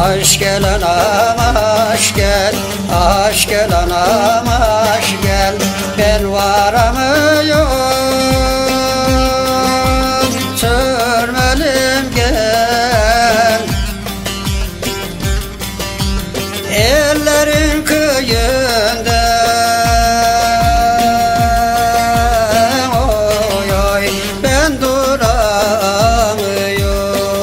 Aşk gel anam aşk gel, aşk gel anam aşk gel. Ben varamıyorum sürmelim gel. Ellerin kıyında oy oy ben duramıyorum.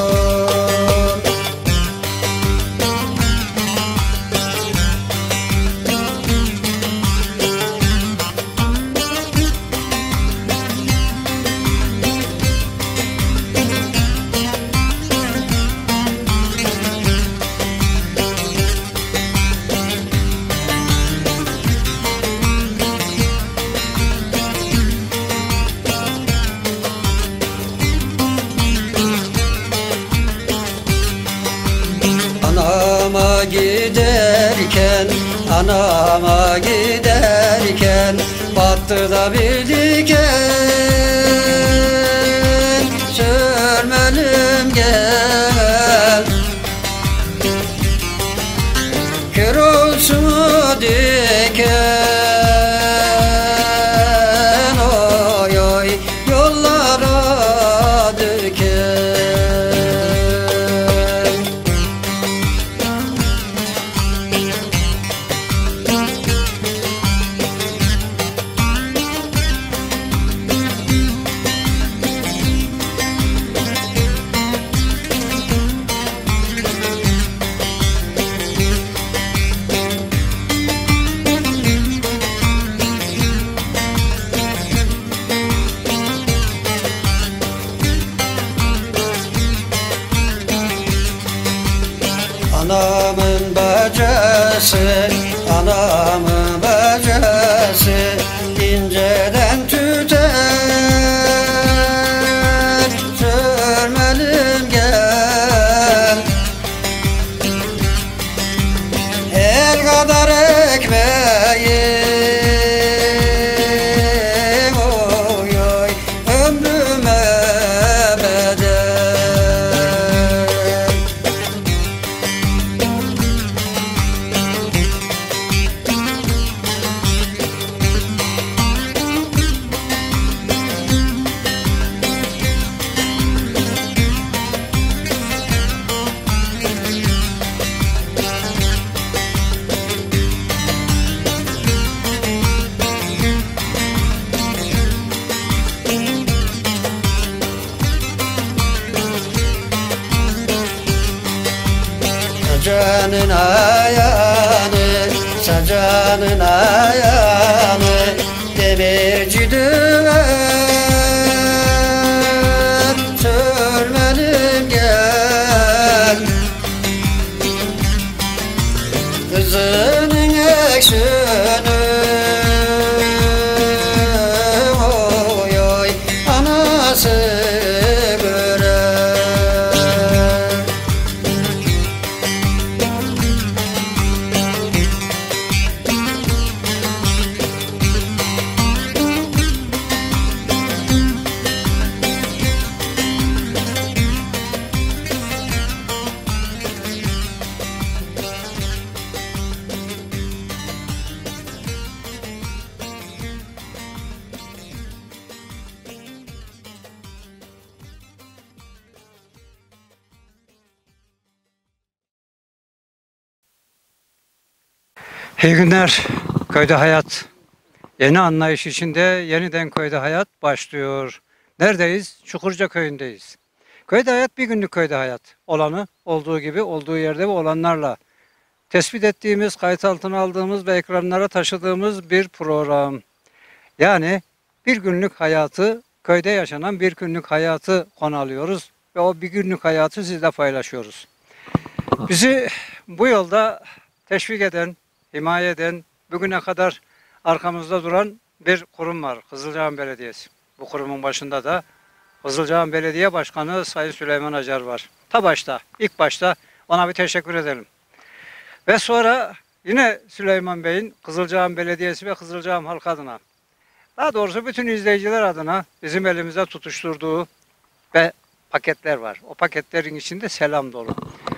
Anama giderken, anama giderken battı da bir diken. Sürmelim gel, kör olsun o diken. Oy oy yollara diken. Anamın bacası, anamın bacası inceden tüter. Sürmelim gel, el kadar ekmeğim oy oy ömrüme bedel. Sacanın ayağını, sacanın ayağını demirci düver. Sürmelim gel, kızının eksini oy oy anası görer. İyi günler. Köyde hayat. Yeni anlayış içinde yeniden köyde hayat başlıyor. Neredeyiz? Çukurca köyündeyiz. Köyde hayat bir günlük köyde hayat. Olanı olduğu gibi olduğu yerde ve olanlarla tespit ettiğimiz, kayıt altına aldığımız ve ekranlara taşıdığımız bir program. Yani bir günlük hayatı, köyde yaşanan bir günlük hayatı konu alıyoruz ve o bir günlük hayatı sizle paylaşıyoruz. Bizi bu yolda teşvik eden, himaye eden, bugüne kadar arkamızda duran bir kurum var. Kızılcahamam Belediyesi. Bu kurumun başında da Kızılcahamam Belediye Başkanı Sayın Süleyman Acar var. İlk başta ona bir teşekkür edelim. Ve sonra yine Süleyman Bey'in Kızılcahamam Belediyesi ve Kızılcahamam halkı adına, daha doğrusu bütün izleyiciler adına bizim elimize tutuşturduğu ve paketler var. O paketlerin içinde selam dolu.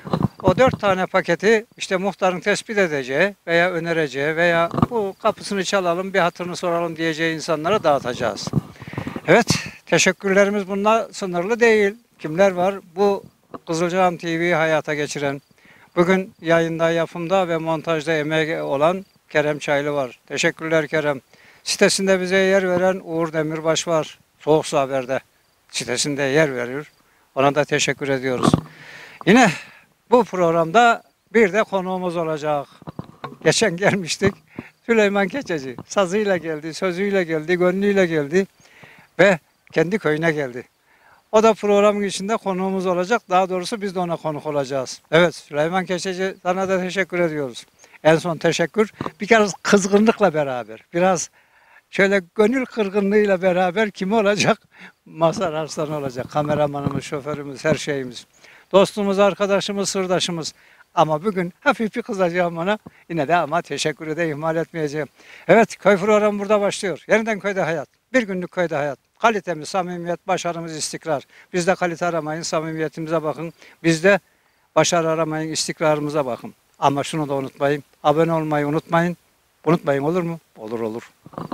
o 4 tane paketi işte muhtarın tespit edeceği veya önereceği veya bu kapısını çalalım bir hatırını soralım diyeceği insanlara dağıtacağız. Evet, teşekkürlerimiz bununla sınırlı değil. Kimler var? Bu Kızılcahamam TV'yi hayata geçiren, bugün yayında, yapımda ve montajda emeği olan Kerem Çaylı var. Teşekkürler Kerem. Sitesinde bize yer veren Uğur Demirbaş var. Soğuk Su Haber'de sitesinde yer veriyor. Ona da teşekkür ediyoruz. Yine bu programda bir de konuğumuz olacak. Geçen gelmiştik. Süleyman Keçeci. Sazıyla geldi, sözüyle geldi, gönlüyle geldi ve kendi köyüne geldi. O da programın içinde konuğumuz olacak. Daha doğrusu biz de ona konuk olacağız. Evet Süleyman Keçeci, sana da teşekkür ediyoruz. En son teşekkür biraz kızgınlıkla beraber, biraz şöyle gönül kırgınlığıyla beraber kim olacak? Mazhar Arslan olacak. Kameramanımız, şoförümüz, her şeyimiz. Dostumuz, arkadaşımız, sırdaşımız. Ama bugün hafif bir kızacağım ona. Yine de ama teşekkürü de ihmal etmeyeceğim. Evet, köy programı burada başlıyor. Yeniden köyde hayat. Bir günlük köyde hayat. Kalitemiz, samimiyet, başarımız, istikrar. Bizde kalite aramayın, samimiyetimize bakın. Bizde başarı aramayın, istikrarımıza bakın. Ama şunu da unutmayın. Abone olmayı unutmayın. Unutmayın, olur mu? Olur olur.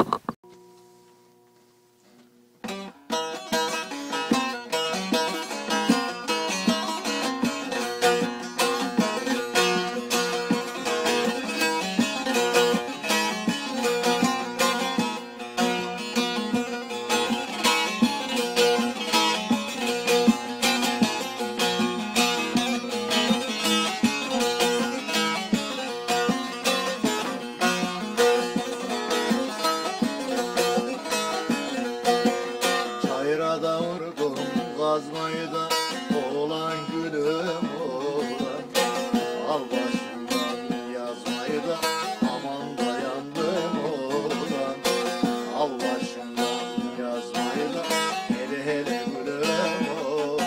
Çayıra da vurdum kazmayı da oğlan gülüm oğlan. Al başımdan yazmayı da aman dayandım oğlan. Al başımdan yazmayı da hele hele gülüm oğlan.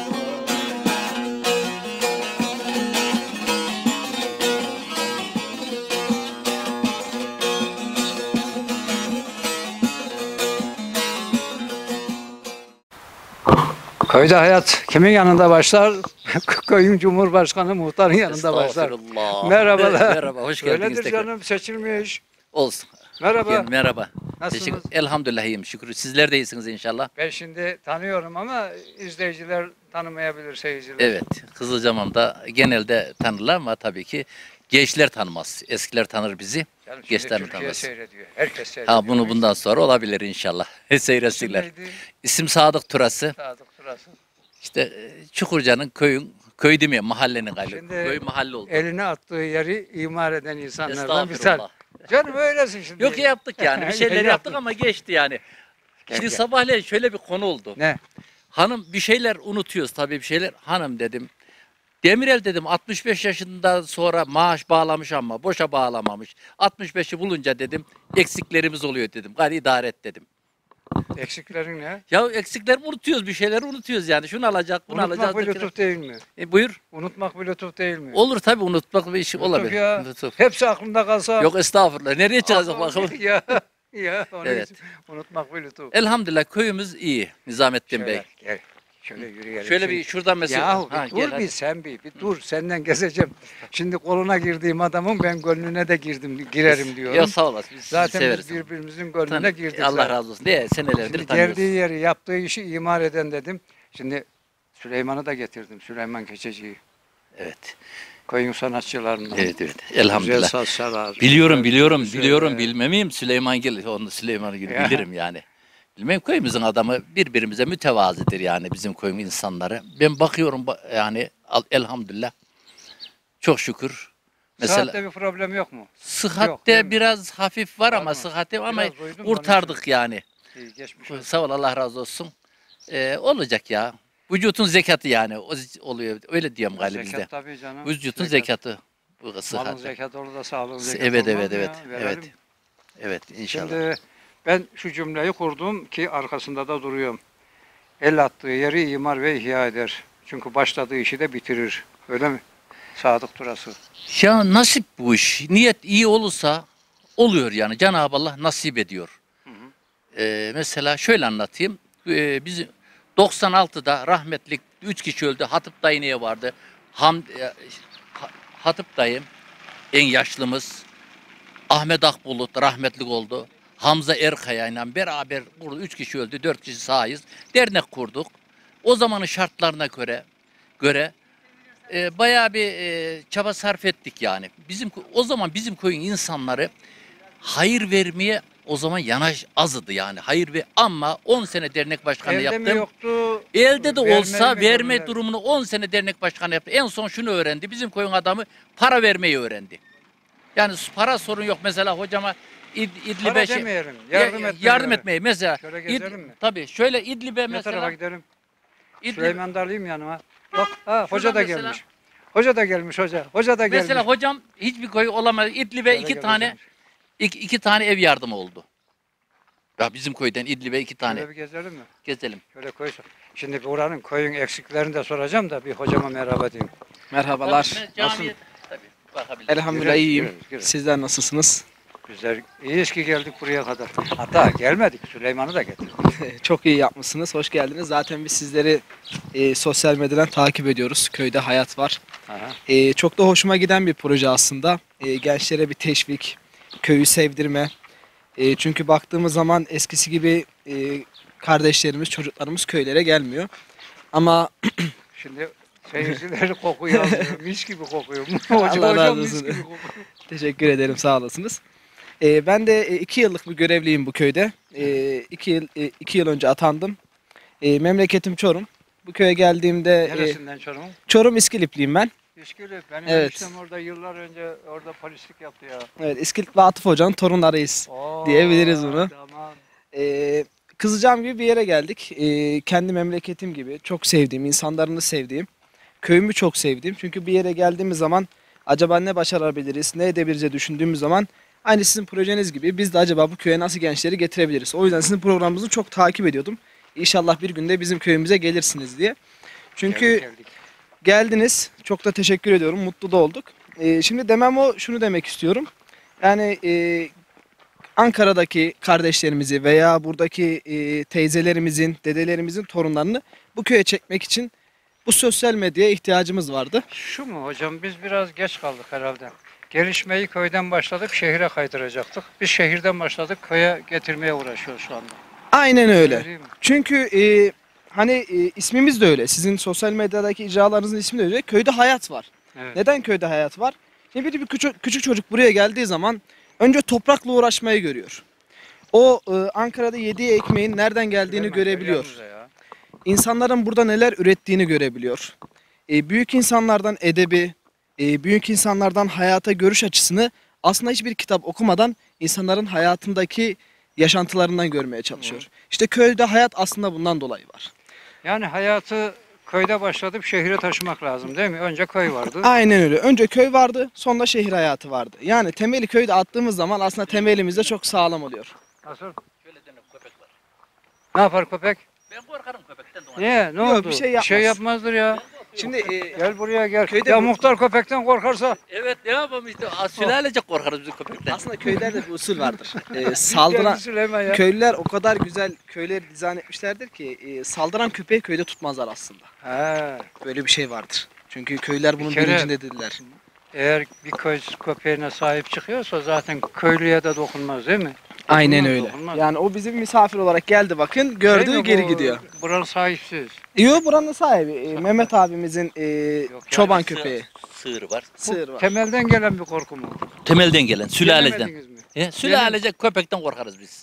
Köyde hayat kimin yanında başlar? Köyün cumhurbaşkanı, muhtarın yanında başlar. Estağfurullah. Merhabalar. Merhaba, hoş geldiniz Öyledir tekrar. canım, seçilmiş. Olsun. Merhaba. Merhaba. Nasılsınız? Elhamdülillah iyiyim şükür. Sizler de iyisiniz inşallah. Ben şimdi tanıyorum ama izleyiciler tanımayabilir, seyirciler. Evet. Kızılcamam'da genelde tanırlar ama tabii ki gençler tanımaz. Eskiler tanır bizi. Canım şimdi Gençler Türkiye tanımaz. seyrediyor. Herkes seyrediyor. Ha bunu bundan sonra olabilir inşallah. Seyretsinler. İsim neydi? İsim Sadık Turası. Sadık Turası. İşte Çukurca'nın köy değil mi? Mahallenin galiba. Şimdi Köy mahalle oldu. Eline attığı yeri imar eden insanlardan bir Estağfurullah. Canım öylesin şimdi. Yok yaptık yani. Bir şeyler Yaptık. yaptık ama geçti yani. Gel, Şimdi gel. sabahleyin şöyle bir konu oldu. Ne? Hanım bir şeyler unutuyoruz tabii bir şeyler. Hanım dedim. Demirel dedim 65 yaşından sonra maaş bağlamış ama boşa bağlamamış. 65'i bulunca dedim eksiklerimiz oluyor dedim. Gari idare et dedim. Eksiklerin ne? Ya eksikler unutuyoruz bir şeyler unutuyoruz yani. Şunu alacak bunu Unutmak alacağız. bir lütuf değil mi? Buyur. Unutmak bir lütuf değil mi? Olur tabii unutmak bir iş Lütuf olabilir. ya. Lütuf. Hepsi aklında kalsa. Yok estağfurullah. Nereye çıkacak Allah- bakalım. Ya onun Evet. için unutmak bir lütuf. Elhamdülillah köyümüz iyi Nizamettin Şöyle Bey. gel. Şöyle yürüyelim. Şöyle Şimdi- bir şuradan mesela. Yahu Ha, bir gel dur hadi. bir sen bir dur senden gezeceğim. Şimdi koluna girdiğim adamın ben gönlüne de girerim diyorum. Ya sağ olasın. Biz sizi Zaten severiz. biz birbirimizin gönlüne Tanı- girdik. Allah zaten. razı olsun. Diye senelerdir Şimdi tanıyoruz. geldiği yeri yaptığı işi imar eden dedim. Şimdi Süleyman'ı da getirdim. Süleyman Keçeci'yi. Evet. Köyün sanatçılarından. Evet evet. Güzel Elhamdülillah. saz çalar. Biliyorum Güzel, biliyorum bilmem miyim Süleyman Gil onu Süleyman Gil Ya. bilirim yani. Bilmem köyümüzün adamı birbirimize mütevazidir yani bizim köyün insanları. Ben bakıyorum yani elhamdülillah. Çok şükür. Mesela Saatte bir problem yok mu? Yok, sıhhatte değil mi? biraz hafif var Var ama mı? sıhhatte ama Biraz duydum, kurtardık yani. İyi, geçmiş olsun. Sağ ol Allah razı olsun. Olacak ya. Vücutun zekatı yani oluyor. Öyle diyorum galiba bizde. Zekat tabii canım. Vücutun Zekat. zekatı. Bu Malın sıhhat. zekatı olur da sağlığın zekatı Evet olmaz evet mı evet. ya? Evet. Verelim. Evet inşallah. Şimdi ben şu cümleyi kurdum ki arkasında da duruyorum. El attığı yeri imar ve ihya eder. Çünkü başladığı işi de bitirir. Öyle mi? Sadık Turası. Ya nasip bu iş. Niyet iyi olursa oluyor yani. Cenab-ı Allah nasip ediyor. Mesela şöyle anlatayım. Biz 96'da rahmetlik 3 kişi öldü. Hatip Dayıne'ye vardı. Hatip dayım, en yaşlımız, Ahmet Akbulut rahmetlik oldu. Hamza Erkaya ile beraber kurdu. 3 kişi öldü, 4 kişi sağız. Dernek kurduk. O zamanın şartlarına göre bayağı bir çaba sarf ettik yani. O zaman bizim köyün insanları hayır vermeye o zaman yanaş azdı yani. Hayır ve ama 10 sene dernek başkanlığı Elde yaptım. mi yoktu? Elde de Vermeli olsa mi, verme vermeli? durumunu 10 sene dernek başkanı yaptı. En son şunu öğrendi. Bizim köyün adamı para vermeyi öğrendi. Yani para sorun yok. Mesela hocama İdlib'e Para demeyelim, yardım etmeyi. Mesela Şöyle gezelim mi? tabii şöyle İdlib'e Ne tarafa mesela gidelim? İdlib, Süleyman da alayım yanıma. Bak, hoca da mesela- gelmiş. Hoca da gelmiş hoca. Hoca da gelmiş. mesela hocam hiçbir köy olamadı. İdlib'e Şöyle iki gel tane hocam. iki tane ev yardımı oldu. Ya bizim köyden İdlib'e 2 tane Şöyle bir gezelim mi? gezelim. Şöyle koy. Şimdi buranın koyun eksiklerini de soracağım da bir hocama merhaba diyeyim. Merhabalar. Tabii, camiye- tabii, bakabiliriz. Elhamdülillah Girelim, iyiyim. girelim, girelim. Sizler nasılsınız? Güzel. İyiyiz ki geldik buraya kadar. Hatta gelmedik. Süleyman'ı da getirdik. Çok iyi yapmışsınız. Hoş geldiniz. Zaten biz sizleri sosyal medyadan takip ediyoruz. Köyde hayat var. Aha. Çok da hoşuma giden bir proje aslında. Gençlere bir teşvik, köyü sevdirme. Çünkü baktığımız zaman eskisi gibi kardeşlerimiz, çocuklarımız köylere gelmiyor. Ama Şimdi seyircileri kokuyor. Mis gibi kokuyor. Allah Hocam razı mis olsun. gibi kokuyor. teşekkür ederim, sağ olasınız. Ben de 2 yıllık bir görevliyim bu köyde. 2 yıl önce atandım. Memleketim Çorum. Bu köye geldiğimde Neresinden Çorum'un? Çorum İskilipliyim ben. İskilip. Benim Evet. eniştem orada yıllar önce orada polislik yaptı ya. Evet, İskilipli Atıf Hoca'nın torunlarıyız. Diyebiliriz bunu. Tamam. Kızacağım gibi bir yere geldik. Kendi memleketim gibi çok sevdiğim, insanlarını sevdiğim, köyümü çok sevdiğim. Çünkü bir yere geldiğimiz zaman acaba ne başarabiliriz, ne edebiliriz düşündüğümüz zaman aynı sizin projeniz gibi biz de acaba bu köye nasıl gençleri getirebiliriz? O yüzden sizin programınızı çok takip ediyordum. İnşallah bir günde bizim köyümüze gelirsiniz diye. Çünkü Geldik. geldiniz. Çok da teşekkür ediyorum. Mutlu da olduk. Şimdi demem o, şunu demek istiyorum. Yani Ankara'daki kardeşlerimizi veya buradaki teyzelerimizin, dedelerimizin torunlarını bu köye çekmek için bu sosyal medyaya ihtiyacımız vardı. Şu mu hocam, biz biraz geç kaldık herhalde. Gelişmeyi köyden başladık, şehire kaydıracaktık. Biz şehirden başladık, köye getirmeye uğraşıyoruz şu anda. Aynen öyle. Değil mi? Çünkü ismimiz de öyle. Sizin sosyal medyadaki icralarınızın ismi de öyle. Köyde hayat var. Evet. Neden köyde hayat var? Şimdi bir küçük çocuk buraya geldiği zaman önce toprakla uğraşmayı görüyor. O Ankara'da yediği ekmeğin nereden geldiğini Hemen görebiliyor. yanımıza ya. İnsanların burada neler ürettiğini görebiliyor. Büyük insanlardan edebi, büyük insanlardan hayata görüş açısını aslında hiçbir kitap okumadan insanların hayatındaki yaşantılarından görmeye çalışıyor. İşte köyde hayat aslında bundan dolayı var. Yani hayatı köyde başlatıp şehire taşımak lazım değil mi? Önce köy vardı. Aynen öyle. Önce köy vardı, sonra şehir hayatı vardı. Yani temeli köyde attığımız zaman aslında temelimiz de çok sağlam oluyor. Nasıl? Şöyle dene köpek var. Ne yapar köpek? Ben korkarım köpekten de ona. Niye? Ne Yok, oldu? bir şey yapmaz. yapmazdır ya. Şimdi Gel buraya gel. Köyde ya bu- muhtar köpekten korkarsa. Evet ne yapalım işte sülalecek korkarız biz köpekten. aslında köylerde bir usul vardır. Saldıran Geldi Süleyman ya. köylüler o kadar güzel köyleri dizayn etmişlerdir ki saldıran köpeği köyde tutmazlar aslında. He. Böyle bir şey vardır. Çünkü köylüler bunun Bir kere- bilincinde dediler. Eğer bir köy köpeğine sahip çıkıyorsa zaten köylüye de dokunmaz değil mi? Aynen Dokunmaz, öyle. dokunmaz. Yani o bizim misafir olarak geldi bakın gördü Şey mi geri bu, gidiyor. Buranın sahipsiz. Yo buranın sahibi Mehmet abimizin çoban köpeği. Sığır var. Sığır var. Temelden gelen bir korku mu? Temelden gelen sülaleden. Yenemediniz mi? Sülalecek köpekten korkarız biz.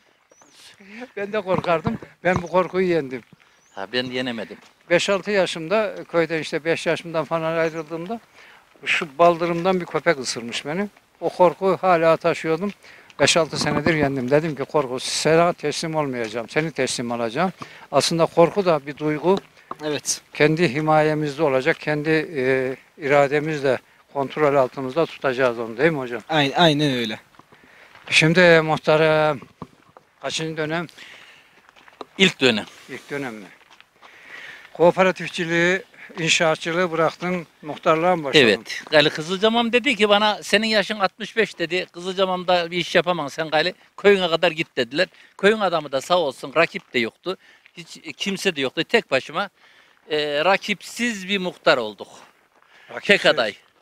Ben de korkardım. Ben bu korkuyu yendim. Ha ben yenemedim. 5-6 yaşımda köyden işte 5 yaşımdan falan ayrıldığımda şu baldırımdan bir köpek ısırmış beni. O korkuyu hala taşıyordum. 5-6 senedir yendim. Dedim ki korku sana teslim olmayacağım. Seni teslim alacağım. Aslında korku da bir duygu. Evet. Kendi himayemizde olacak. Kendi irademizle kontrol altımızda tutacağız onu değil mi hocam? Aynen öyle. Şimdi muhtarım kaçıncı dönem? İlk dönem. İlk dönem mi? Kooperatifçiliği, inşaatçılığı bıraktın, muhtarlığa mı başladın? Evet. Gali Kızılcamam dedi ki bana senin yaşın 65 dedi. Kızılcamam'da bir iş yapamam sen gali köyüne kadar git dediler. Köyün adamı da sağ olsun rakip de yoktu. Hiç kimse de yoktu. Tek başıma rakipsiz bir muhtar olduk. Tek aday.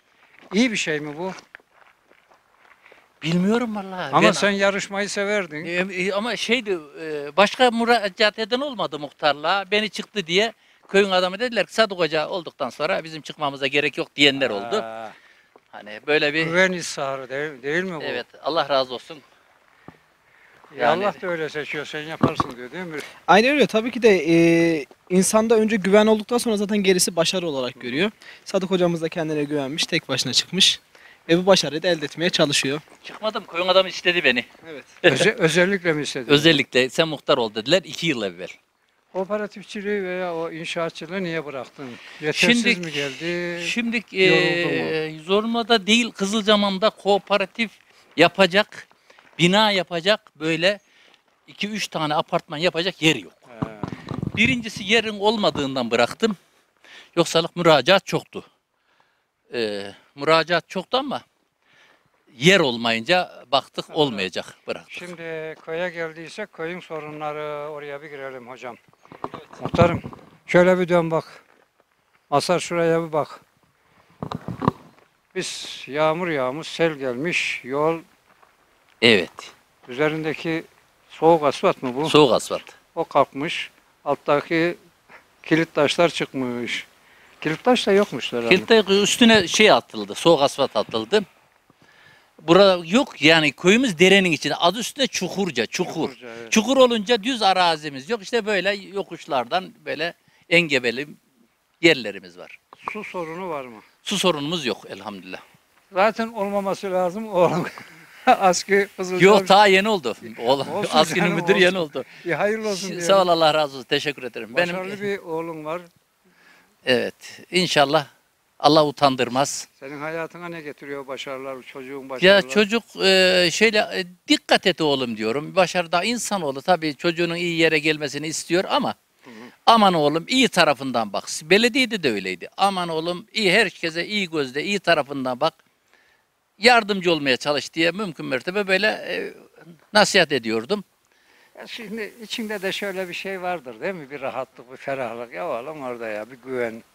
İyi bir şey mi bu? Bilmiyorum vallahi. Ama Ben- sen yarışmayı severdin. Ama şeydi, başka müracaat eden olmadı muhtarlığa. Beni çıktı diye köyün adamı dediler ki Sadık Hoca olduktan sonra bizim çıkmamıza gerek yok diyenler oldu. Aa, Hani böyle bir güven isarı değil mi bu? evet, Allah razı olsun. Yani... Yani- Allah da öyle seçiyor, sen yaparsın diyor değil mi? Aynen öyle. Tabii ki de insanda önce güven olduktan sonra zaten gerisi başarı olarak görüyor. Sadık hocamız da kendine güvenmiş, tek başına çıkmış. Ve bu başarıyı da elde etmeye çalışıyor. Çıkmadım, köyün adamı istedi beni. Evet. Özellikle mi istedin? Özellikle sen muhtar ol dediler 2 yıl evvel. Kooperatifçiliği veya o inşaatçılığı niye bıraktın? Yetersiz Şimdi- mi geldi? Şimdi Yoruldu zorunda da değil, Kızılcamam'da kooperatif yapacak, bina yapacak böyle 2-3 tane apartman yapacak yer yok. Birincisi yerin olmadığından bıraktım. Yoksa müracaat çoktu. Müracaat çoktu ama yer olmayınca baktık olmayacak, bıraktık. Şimdi köye geldiysek köyün sorunları oraya bir girelim hocam. Muhtarım şöyle bir dön bak. Masar şuraya bir bak. Biz yağmur yağmış, sel gelmiş, yol Evet. üzerindeki soğuk asfalt mı bu? Soğuk asfalt. O kalkmış. Alttaki kilit taşlar çıkmış. Kilit taş da yokmuş herhalde. Kilit'te üstüne şey atıldı, soğuk asfalt atıldı. Burada yok yani, köyümüz derenin içinde. Adı üstünde çukur. Çukurca, evet. Çukur olunca düz arazimiz yok. İşte böyle yokuşlardan böyle engebeli yerlerimiz var. Su sorunu var mı? Su sorunumuz yok elhamdülillah. Zaten olmaması lazım oğlum. Askı Kızılcam. Yok, daha yeni oldu. Oğlum, Olsun askının canım, müdürü yeni olsun. oldu. Hayırlı olsun diyelim. Sağ ol, Allah razı olsun. Teşekkür ederim. Başarılı bir oğlun var. Evet, inşallah Allah utandırmaz. Senin hayatına ne getiriyor başarılar, çocuğun Ya başarıları? çocuk şöyle dikkat et oğlum diyorum. Başarıda insanoğlu tabii çocuğunun iyi yere gelmesini istiyor ama aman oğlum iyi tarafından bak. Belediyede de öyleydi. Aman oğlum iyi, herkese iyi gözle iyi tarafından bak. Yardımcı olmaya çalış diye mümkün mertebe böyle nasihat ediyordum. Ya şimdi içinde de şöyle bir şey vardır değil mi? Bir rahatlık, bir ferahlık. Ya oğlum orada ya bir güven.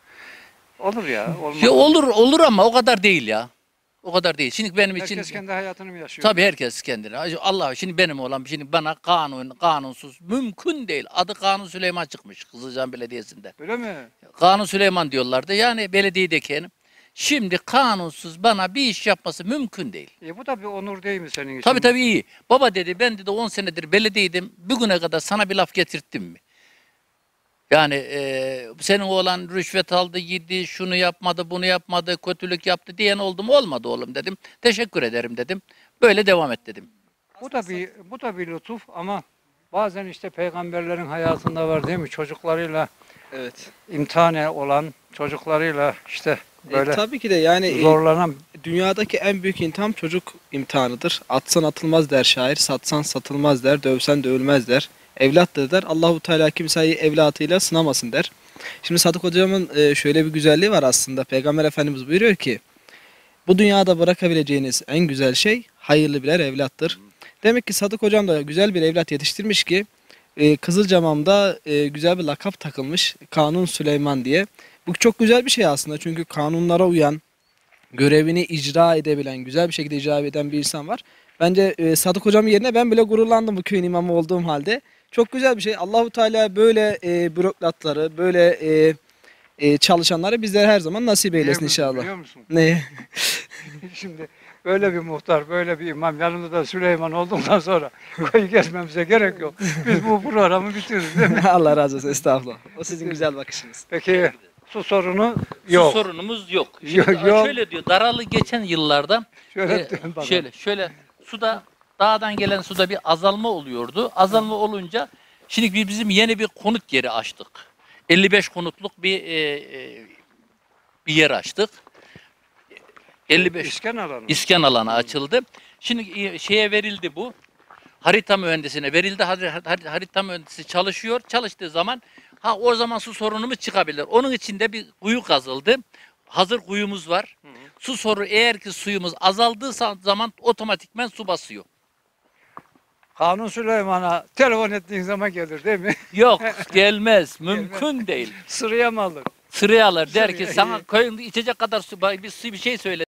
Olur ya. Olmaz. Ya olur ama o kadar değil ya. O kadar değil. Şimdi benim için Herkes kendi hayatını mı yaşıyor? tabii herkes kendine. Allah şimdi benim olan şimdi bana kanunsuz mümkün değil. Adı Kanun Süleyman çıkmış Kızılcam Belediyesi'nde. Öyle mi? Kanun Süleyman diyorlardı. Yani belediyedeki. Şimdi kanunsuz bana bir iş yapması mümkün değil. Bu da bir onur değil mi senin için? Tabii iyi. Baba dedi, ben dedi 10 senedir belediyeydim. Bugüne kadar sana bir laf getirttim mi? Yani senin oğlan rüşvet aldı, yedi, şunu yapmadı, bunu yapmadı, kötülük yaptı diyen oldu mu? Olmadı oğlum dedim. Teşekkür ederim dedim. Böyle devam et dedim. Bu da bir lütuf ama bazen işte peygamberlerin hayatında var değil mi? Çocuklarıyla Evet. imtihan olan çocuklarıyla işte böyle Tabii ki de yani zorlanan dünyadaki en büyük imtihan çocuk imtihanıdır. Atsan atılmaz der şair, satsan satılmaz der, dövsen dövülmez der. Evlattır der. Allahu Teala kimseyi evlatıyla sınamasın der. Şimdi Sadık hocamın şöyle bir güzelliği var aslında. Peygamber Efendimiz buyuruyor ki bu dünyada bırakabileceğiniz en güzel şey hayırlı birer evlattır. Demek ki Sadık hocam da güzel bir evlat yetiştirmiş ki Kızılcamam'da güzel bir lakap takılmış. Kanun Süleyman diye. Bu çok güzel bir şey aslında. Çünkü kanunlara uyan, görevini icra edebilen, güzel bir şekilde icra eden bir insan var. Bence Sadık hocam yerine ben bile gururlandım bu köyün imamı olduğum halde. Çok güzel bir şey. Allahu Teala böyle bürokratları, böyle çalışanları bizlere her zaman nasip eylesin Biliyor inşallah. Biliyor musun? Ne? Şimdi böyle bir muhtar, böyle bir imam yanında da Süleyman olduktan sonra koyu gezmemize gerek yok. Biz bu programı bitiririz değil mi? Allah razı olsun. Estağfurullah. O sizin güzel bakışınız. Peki su yok. Su sorunumuz yok. Şimdi Yok. şöyle diyor, Daralı geçen yıllarda Şöyle dön bakalım. şöyle suda, dağdan gelen suda bir azalma oluyordu. Azalma olunca şimdi bizim yeni bir konut yeri açtık. 55 konutluk bir yer açtık. 55 İskan alanı. iskan alanı açıldı. Şimdi şeye verildi bu. Harita mühendisine verildi. Harita mühendisi çalışıyor. Çalıştığı zaman o zaman su sorunumuz çıkabilir. Onun için de bir kuyu kazıldı. Hazır kuyumuz var. Su sorunu, eğer ki suyumuz azaldığı zaman otomatikmen su basıyor. Kanun Süleyman'a telefon ettiğin zaman gelir değil mi? Yok, gelmez. Mümkün değil. Sıraya mı alır? Sıraya alır. Der ki Sıraya, sana iyi. köyünde içecek kadar su, bir şey söyle.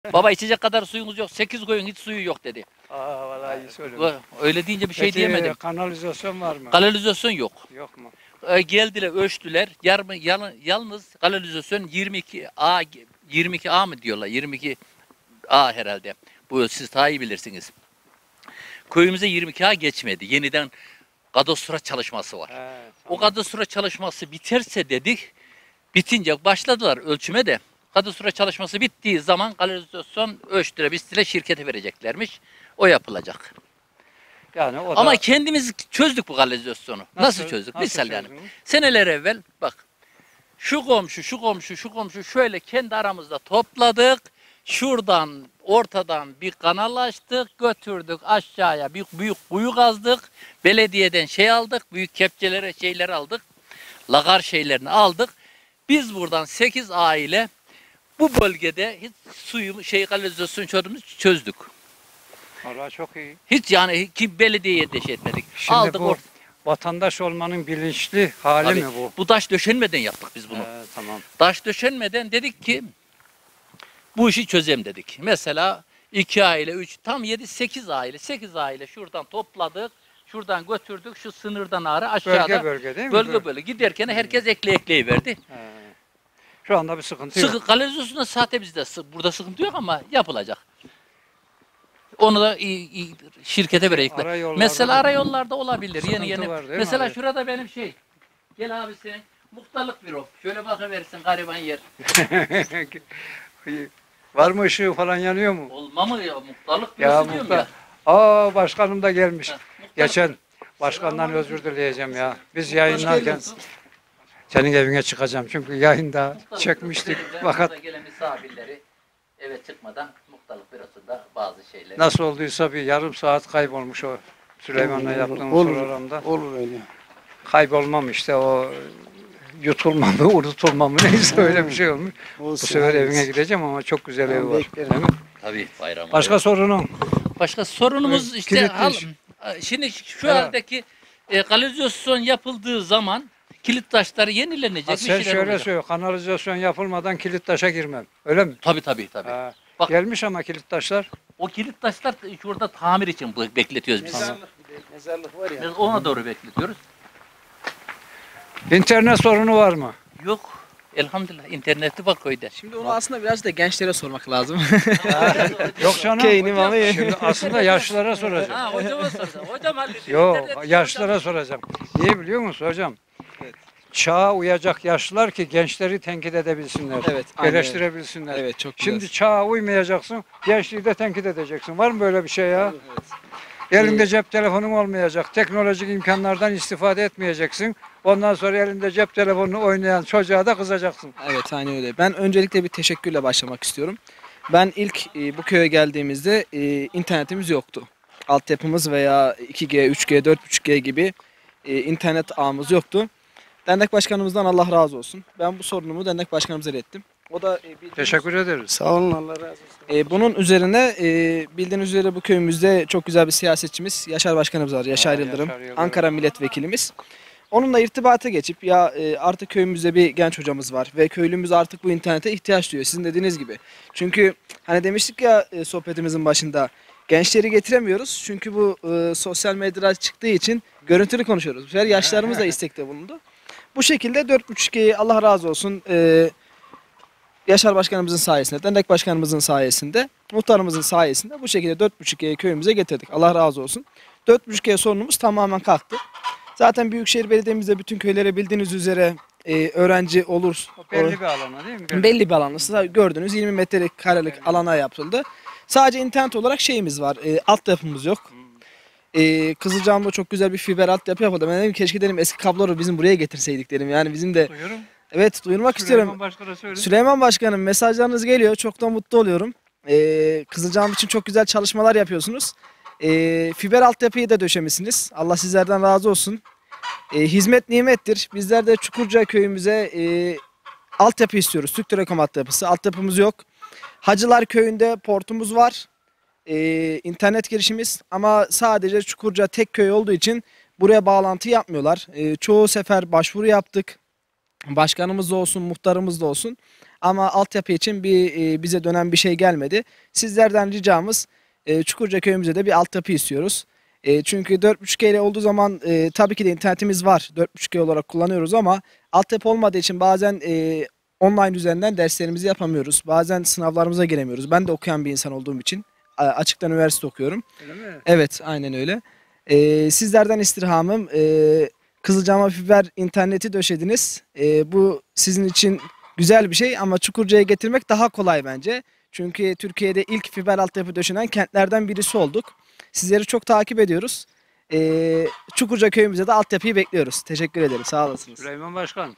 Baba içecek kadar suyumuz yok. 8 koyun hiç suyu yok dedi. Aa vallahi iyi söyledin. Öyle deyince bir şey Peki, diyemedim. kanalizasyon var mı? Kanalizasyon yok. Yok mu? Geldiler, ölçtüler. Yalnız kanalizasyon 22A mı diyorlar? 22A herhalde. Bu siz daha iyi bilirsiniz. Köyümüze 22A geçmedi. Yeniden kadastro çalışması var. Evet, O kadastro çalışması biterse dedik. Bitince başladılar ölçüme de. Kadastro çalışması bittiği zaman kanalizasyon ölçtüre bistire şirkete vereceklermiş. O yapılacak. Yani o da Ama kendimiz çözdük bu kanalizasyonu. Nasıl çözdük? Misal yani. çözdünüz? Seneler evvel bak şu komşu, şu komşu, şu komşu şöyle kendi aramızda topladık. Şuradan ortadan bir kanal açtık, götürdük aşağıya büyük kuyu kazdık. Belediyeden şey aldık, büyük kepçelere şeyler aldık. Lagar şeylerini aldık. Biz buradan 8 aile bu bölgede hiç suyu kanalizasyon sorunumuzu çözdük. Vallahi çok iyi. Hiç yani ki belediyeye de şey etmedik. Şimdi Aldık bu vatandaş olmanın bilinçli hali Tabii, mi bu? Bu taş döşenmeden yaptık biz bunu. Tamam. Taş döşenmeden dedik ki bu işi çözeyim dedik. Mesela 2 aile, 3, tam 7-8 aile. 8 aile şuradan topladık. Şuradan götürdük. Şu sınırdan ağrı aşağıda. Bölge değil mi? Bölge. Giderken herkes ekleyi. Şu anda bir sıkıntı yok. Kanalizasyonda zaten bizde burada sıkıntı yok ama yapılacak. Onu da şirkete verecekler. Arayollarda Mesela da arayollarda olabilir. sıkıntı Yeni. var değil mi Mesela abi? şurada benim şey. Gel abi sen. Muhtarlık büro. Şöyle bakıverirsin gariban yer. Var mı ışığı falan yanıyor mu? Olma mı ya? Muhtarlık Ya bürosu diyorum muhtar. ya. Aa başkanım da gelmiş. Ha, muhtarlık- Geçen başkandan özür dileyeceğim ya. Biz yayınlarken senin evine çıkacağım. Çünkü yayında Muhtarlık çekmiştik. bürosu Fakat burada gelen misafirleri eve çıkmadan muhtarlık bürosunda bazı şeyler. nasıl olduysa bir yarım saat kaybolmuş o Süleyman'la yaptığımız programda. Olur öyle. Kaybolmam işte o yutulma mı, unutulma mı neyse öyle bir şey olmuş. Bu sefer evine gideceğim ama çok güzel evi var. beklerim. Değil mi? Tabii bayram. Başka sorunun? Başka sorunumuz Evet, işte kilitli şimdi şu Evet. haldeki kanalizasyon yapıldığı zaman kilit taşları yenilenecek. Ha, bir sen şeyler şöyle olacak. söyle, kanalizasyon yapılmadan kilit taşa girmem. Öyle mi? Tabii. Ha, Bak- gelmiş ama kilit taşlar. O kilit taşlar şurada tamir için bekletiyoruz biz. Mezarlık var ya. Biz ona doğru bekletiyoruz. İnternet sorunu var mı? Yok. Elhamdülillah interneti var köyde. Şimdi onu aslında biraz da gençlere sormak lazım. Yok canım. Keynim ama iyi. Şimdi aslında yaşlılara soracağım. Ha hocama soracağım. Hocam hallediyor. Yok, İnternet- yaşlılara soracağım. Niye biliyor musun hocam? Evet. Çağa uyacak yaşlılar ki gençleri tenkit edebilsinler. Evet, aynen öyle. Eleştirebilsinler. Evet, çok güzel. Şimdi çağa uymayacaksın, gençliği de tenkit edeceksin. Var mı böyle bir şey ya? Elinde cep telefonun olmayacak. Teknolojik imkanlardan istifade etmeyeceksin. Ondan sonra elinde cep telefonunu oynayan çocuğa da kızacaksın. Evet, aynen öyle. Ben öncelikle bir teşekkürle başlamak istiyorum. Ben ilk bu köye geldiğimizde internetimiz yoktu. Altyapımız veya 2G, 3G, 4.5G gibi internet ağımız yoktu. Dernek başkanımızdan Allah razı olsun. Ben bu sorunumu dernek başkanımıza ilettim. O da Teşekkür ederiz. Sağ olun, Allah razı olsun. bunun üzerine bildiğiniz üzere bu köyümüzde çok güzel bir siyasetçimiz Yaşar Başkanımız var. Yaşar Yıldırım. Yaşar Yıldırım. Ankara milletvekilimiz. Onunla irtibata geçip ya artık köyümüzde bir genç hocamız var ve köylümüz artık bu internete ihtiyaç duyuyor sizin dediğiniz gibi. Çünkü hani demiştik ya sohbetimizin başında gençleri getiremiyoruz. Çünkü bu sosyal medyada çıktığı için görüntülü konuşuyoruz. Bu sefer yaşlarımız da istekte bulundu. Bu şekilde 4.5G'yi Allah razı olsun Yaşar Başkanımızın sayesinde, dernek başkanımızın sayesinde, muhtarımızın sayesinde bu şekilde 4.5G'yi köyümüze getirdik. Allah razı olsun. 4.5G sorunumuz tamamen kalktı. Zaten Büyükşehir Belediye'mizde bütün köylere bildiğiniz üzere öğrenci olur. Belli bir alana değil mi? Belli bir alanda. Siz gördüğünüz 20 metrelik karelik alana yapıldı. Sadece internet olarak şeyimiz var. Altyapımız yok. Kızılcahamam'da çok güzel bir fiber altyapı yapıldı. Ben dedim keşke dedim eski kabloları bizim buraya getirseydik dedim. Yani bizim de Duyuyorum. evet duyurmak istiyorum. Süleyman Başkan'a söyle. Süleyman Başkanım mesajlarınız geliyor. Çok da mutlu oluyorum. Kızılcahamam için çok güzel çalışmalar yapıyorsunuz. Fiber altyapıyı da döşemişsiniz. Allah sizlerden razı olsun. Hizmet nimettir. Bizler de Çukurca köyümüze altyapı istiyoruz. Türk Telekom altyapısı. Altyapımız yok. Hacılar köyünde portumuz var. İnternet girişimiz ama sadece Çukurca tek köy olduğu için buraya bağlantı yapmıyorlar. Çoğu sefer başvuru yaptık. Başkanımız da olsun, muhtarımız da olsun. Ama altyapı için bize dönen bir şey gelmedi. Sizlerden ricamız Çukurca köyümüze de bir altyapı istiyoruz. Çünkü 4.5G ile olduğu zaman tabii ki de internetimiz var. 4.5G olarak kullanıyoruz ama altyapı olmadığı için bazen online üzerinden derslerimizi yapamıyoruz. Bazen sınavlarımıza giremiyoruz. Ben de okuyan bir insan olduğum için açıktan üniversite okuyorum. Öyle mi? Evet, aynen öyle. Sizlerden istirhamım, Kızılcahamam fiber interneti döşediniz. Bu sizin için güzel bir şey ama Çukurca'ya getirmek daha kolay bence. Çünkü Türkiye'de ilk fiber altyapı döşenen kentlerden birisi olduk. Sizleri çok takip ediyoruz. Çukurca köyümüze de altyapıyı bekliyoruz. Teşekkür ederim, sağ olasınız. Süleyman Başkan,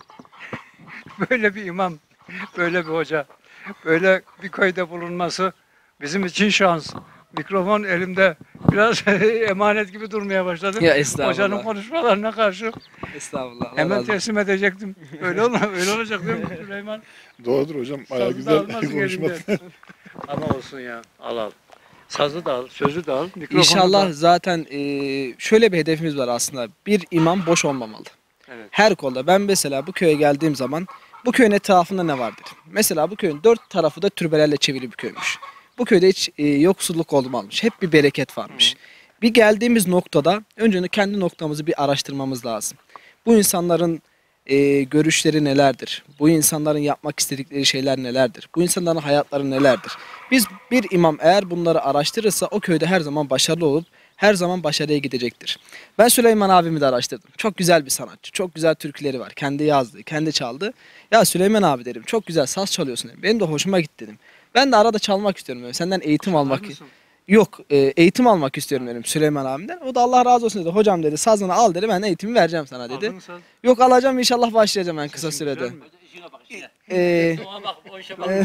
böyle bir imam, böyle bir hoca, böyle bir köyde bulunması bizim için şans. Mikrofon elimde biraz emanet gibi durmaya başladı. Ya estağfurullah. Hocanın konuşmalarına karşı Estağfurullah. Allah hemen razı olsun. teslim edecektim. Öyle öyle olacak değil mi Süleyman? Doğrudur hocam. Bayağı Sazı da güzel almaz konuşmak. elinden. Ama olsun ya, al. Sazı da al, sözü de al, mikrofonu İnşallah da. zaten şöyle bir hedefimiz var aslında. Bir imam boş olmamalı. Evet. Her konuda. Ben mesela bu köye geldiğim zaman bu köyün etrafında ne vardır? Mesela bu köyün 4 tarafı da türbelerle çevrili bir köymüş. Bu köyde hiç yoksulluk olmamış. Hep bir bereket varmış. Bir geldiğimiz noktada önce kendi noktamızı bir araştırmamız lazım. Bu insanların görüşleri nelerdir? Bu insanların yapmak istedikleri şeyler nelerdir? Bu insanların hayatları nelerdir? Biz bir imam eğer bunları araştırırsa o köyde her zaman başarılı olup her zaman başarıya gidecektir. Ben Süleyman abimi de araştırdım. Çok güzel bir sanatçı. Çok güzel türküleri var. Kendi yazdı, kendi çaldı. Ya Süleyman abi dedim çok güzel saz çalıyorsun dedim. Benim de hoşuma gitti dedim. Ben de arada çalmak istiyorum dedim. Senden eğitim almak mısın? Yok, eğitim almak istiyorum dedim Süleyman abimden. O da Allah razı olsun dedi. Hocam dedi sazını al dedi. Ben de eğitimi vereceğim sana dedi. Aldın mı saz? Yok alacağım inşallah başlayacağım en kısa Sesin sürede. güzel mi? İşine bak işine. Ee, Ona bak o işe bak.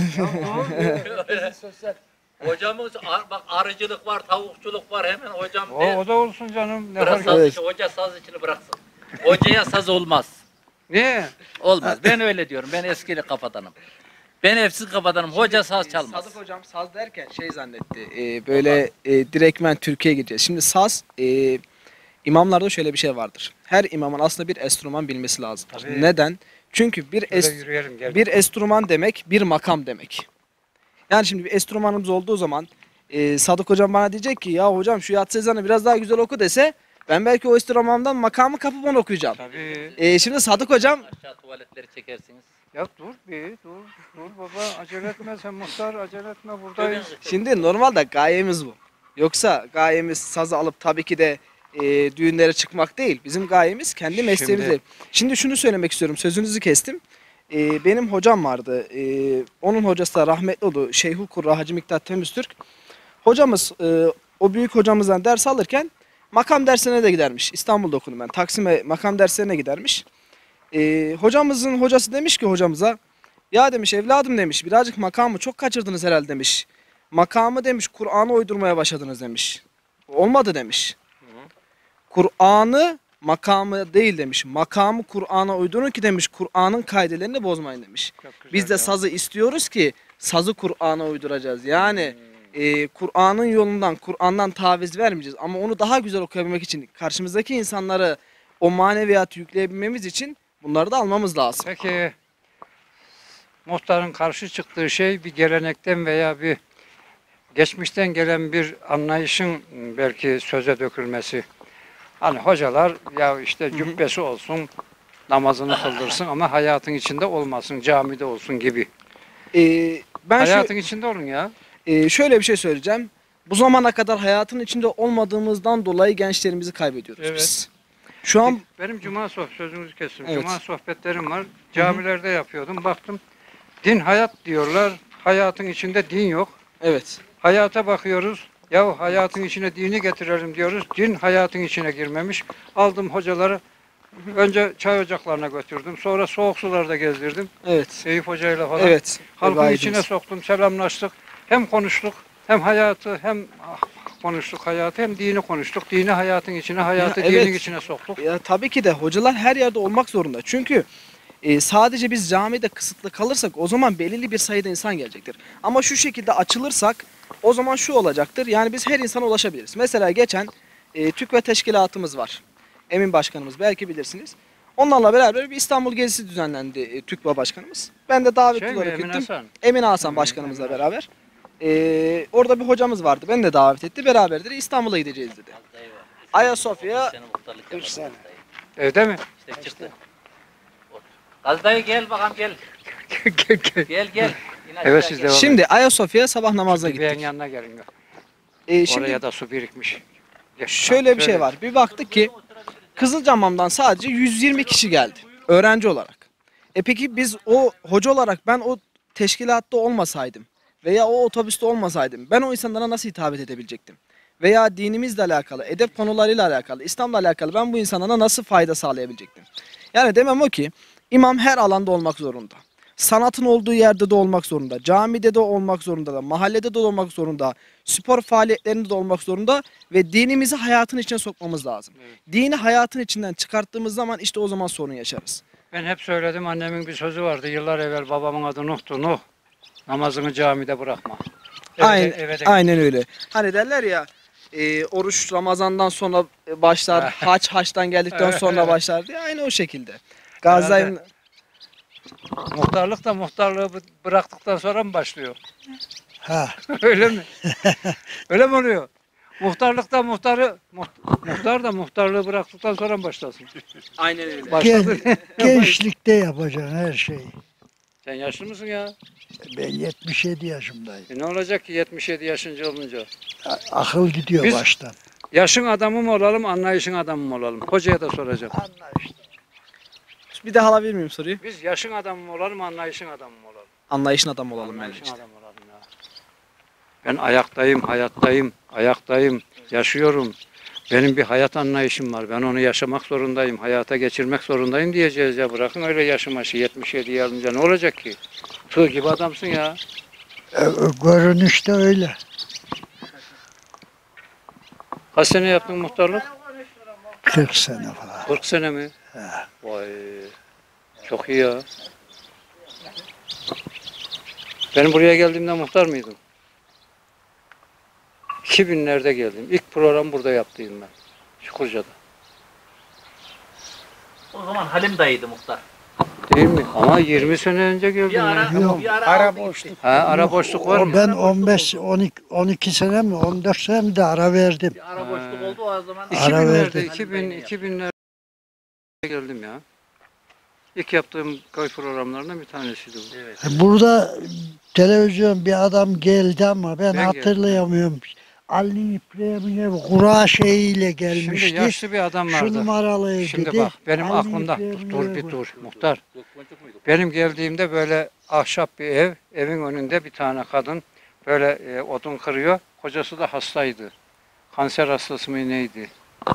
Hocamız bak arıcılık var, tavukçuluk var hemen hocam. O da olsun canım. Ne Bırak fark saz Evet. işi, hoca saz işini bıraksın. Hocaya saz olmaz. Niye? Olmaz. Ben öyle diyorum. Ben eskili kafadanım. Ben evsiz kafadanım. Hoca saz çalmaz. Sadık hocam saz derken şey zannetti. Böyle direktmen Türkiye'ye gideceğiz. Şimdi saz imamlarda şöyle bir şey vardır. Her imamın aslında bir enstrüman bilmesi lazım. Tabii. Neden? Çünkü Şöyle yürüyelim gel. bir enstrüman demek bir makam demek. Yani şimdi bir enstrümanımız olduğu zaman Sadık hocam bana diyecek ki ya hocam şu yatsı ezanı biraz daha güzel oku dese ben belki o enstrümandan makamı kapıp onu okuyacağım. Tabii. Şimdi Sadık hocam Aşağı tuvaletleri çekersiniz. Ya dur bir dur baba acele etme sen muhtar acele etme buradayız. şimdi normalde gayemiz bu. Yoksa gayemiz sazı alıp tabii ki de düğünlere çıkmak değil. Bizim gayemiz kendi mesleğimizde. Şimdi şunu söylemek istiyorum. Sözünüzü kestim. Benim hocam vardı. Onun hocası da rahmetli oldu. Şeyhül Kurra Hacı Miktat Temiztürk. Hocamız o büyük hocamızdan ders alırken makam dersine de gidermiş. İstanbul'da okudum ben. Taksim'e makam derslerine gidermiş. Hocamızın hocası demiş ki hocamıza ya demiş evladım demiş birazcık makamı çok kaçırdınız herhalde demiş. Makamı demiş Kur'an'a uydurmaya başladınız demiş. Olmadı demiş. Kur'an'ı makamı değil demiş. Makamı Kur'an'a uydurun ki demiş Kur'an'ın kaidelerini bozmayın demiş. Çok güzel Biz de ya. sazı istiyoruz ki sazı Kur'an'a uyduracağız. Yani Kur'an'ın yolundan, Kur'an'dan taviz vermeyeceğiz. Ama onu daha güzel okuyabilmek için, karşımızdaki insanları o maneviyatı yükleyebilmemiz için bunları da almamız lazım. Peki muhtarın karşı çıktığı şey bir gelenekten veya bir geçmişten gelen bir anlayışın belki söze dökülmesi. Hani hocalar ya işte cübbesi olsun, namazını kıldırsın ama hayatın içinde olmasın, camide olsun gibi. Ben Hayatın içinde olun ya. şöyle bir şey söyleyeceğim. Bu zamana kadar hayatın içinde olmadığımızdan dolayı gençlerimizi kaybediyoruz Evet. biz. Şu an Benim cuma sözünüzü kestim. Evet. Cuma sohbetlerim var. Camilerde yapıyordum. Baktım din hayat diyorlar. Hayatın içinde din yok. evet. Hayata bakıyoruz. Ya hayatın içine dini getirelim diyoruz. Din hayatın içine girmemiş. Aldım hocaları. Önce çay ocaklarına götürdüm. Sonra soğuk sularda gezdirdim. Evet. Eyüp Hoca'yla falan. Evet. Halkın Rivayetimizz. içine soktum. Selamlaştık. Hem konuştuk. Hem hayatı hem konuştuk hayatı hem dini konuştuk. Dini hayatın içine, hayatı Ya, evet. dinin içine soktuk. Ya tabii ki de hocalar her yerde olmak zorunda. Çünkü sadece biz camide kısıtlı kalırsak o zaman belirli bir sayıda insan gelecektir. Ama şu şekilde açılırsak o zaman şu olacaktır. Yani biz her insana ulaşabiliriz. Mesela geçen TÜK ve teşkilatımız var. Emin Başkanımız belki bilirsiniz. Onlarla beraber bir İstanbul gezisi düzenlendi TÜKBA Başkanımız. Ben de davetli Şey mi, olarak Emin gittim. Hasan? Emin Hasan Başkanımızla beraber. Orada bir hocamız vardı. Beni de davet etti. Beraber dedi İstanbul'a gideceğiz dedi. Ayasofya 40 sene. Evde mi? İşte çıktı. Gazi dayı gel bakalım gel. Gel gel. İn aşağı Evet siz gel. devam Şimdi Ayasofya sabah namazına edin. Beyan gittik. yanına gelin. Şimdi Oraya da su birikmiş. Gel. şöyle bir şey var. Bir baktık ki Kızılcamam'dan sadece 120 kişi geldi. Öğrenci olarak. Peki biz o hoca olarak ben o teşkilatta olmasaydım veya o otobüste olmasaydım ben o insanlara nasıl hitap edebilecektim? Veya dinimizle alakalı, edep konularıyla alakalı, İslam'la alakalı ben bu insanlara nasıl fayda sağlayabilecektim? Yani demem o ki imam her alanda olmak zorunda. Sanatın olduğu yerde de olmak zorunda. Camide de olmak zorunda. Mahallede de olmak zorunda. Spor faaliyetlerinde de olmak zorunda. Ve dinimizi hayatın içine sokmamız lazım. Dini hayatın içinden çıkarttığımız zaman işte o zaman sorun yaşarız. Ben hep söyledim, annemin bir sözü vardı yıllar evvel, babamın adı Nuh'tu. Nuh, namazını camide bırakma. Aynen öyle. Hani derler ya oruç Ramazan'dan sonra başlar, haçtan geldikten sonra başlar diye. Aynı o şekilde. Gazay'ın Muhtarlık da muhtarlığı bıraktıktan sonra mı başlıyor? Ha. Öyle mi? Öyle mi oluyor? Muhtar da muhtarlığı bıraktıktan sonra mı başlasın? aynen öyle. Başladı. Gençlikte yapacaksın her şeyi. Sen yaşlı mısın ya? Ben 77 yaşındayım. Ne olacak ki 77 yaşınca olunca? Akıl gidiyor Biz- baştan. Yaşın adamı mı olalım, anlayışın adamı mı olalım? Hocaya da soracağım. Bir daha alabilir miyim soruyu? Biz yaşın adamı mı olalım, anlayışın adamı mı olalım? Anlayışın adamı olalım bence Anlayışın işte. adamı olalım ya. Ben hayattayım, yaşıyorum. Benim bir hayat anlayışım var. Ben onu yaşamak zorundayım, hayata geçirmek zorundayım diyeceğiz ya. Bırakın öyle yaşımaşı 77 alınca ne olacak ki? Tığ gibi adamsın ya. Görünüşte öyle. Kaç sene yaptın muhtarlık? 40 sene falan. 40 sene mi? Vay, çok iyi ya. Ben buraya geldiğimde muhtar mıydım? 2000'lerde geldim. İlk program burada yaptıydım ben. Çukurca'da. O zaman Halim dayıydı muhtar. Değil mi? Ama 20 sene önce geldim Bir ara, ben. Yok. bir ara, Ara aldı boşluk. gitti. Ha, ara boşluk var mı? Ben 15, 12 sene mi 14 sene mi de ara verdim. Bir ara boşluk oldu o zaman. Ara 2000'lerde, verdi. 2000'lerde geldim ya. İlk yaptığım köy programlarından bir tanesiydi bu. Evet. Burada televizyon bir adam geldi ama ben Ben hatırlayamıyorum. Ali İbrahim'in kura şeyiyle gelmişti. Şimdi yaşlı bir adam Şu vardı. numaralıyı Şimdi dedi. bak benim Ali aklımda İbrahim'e dur bir bak. dur muhtar. Gökboncuk muydu? Benim geldiğimde böyle ahşap bir ev, evin önünde bir tane kadın böyle odun kırıyor. Kocası da hastaydı. Kanser hastası mı neydi?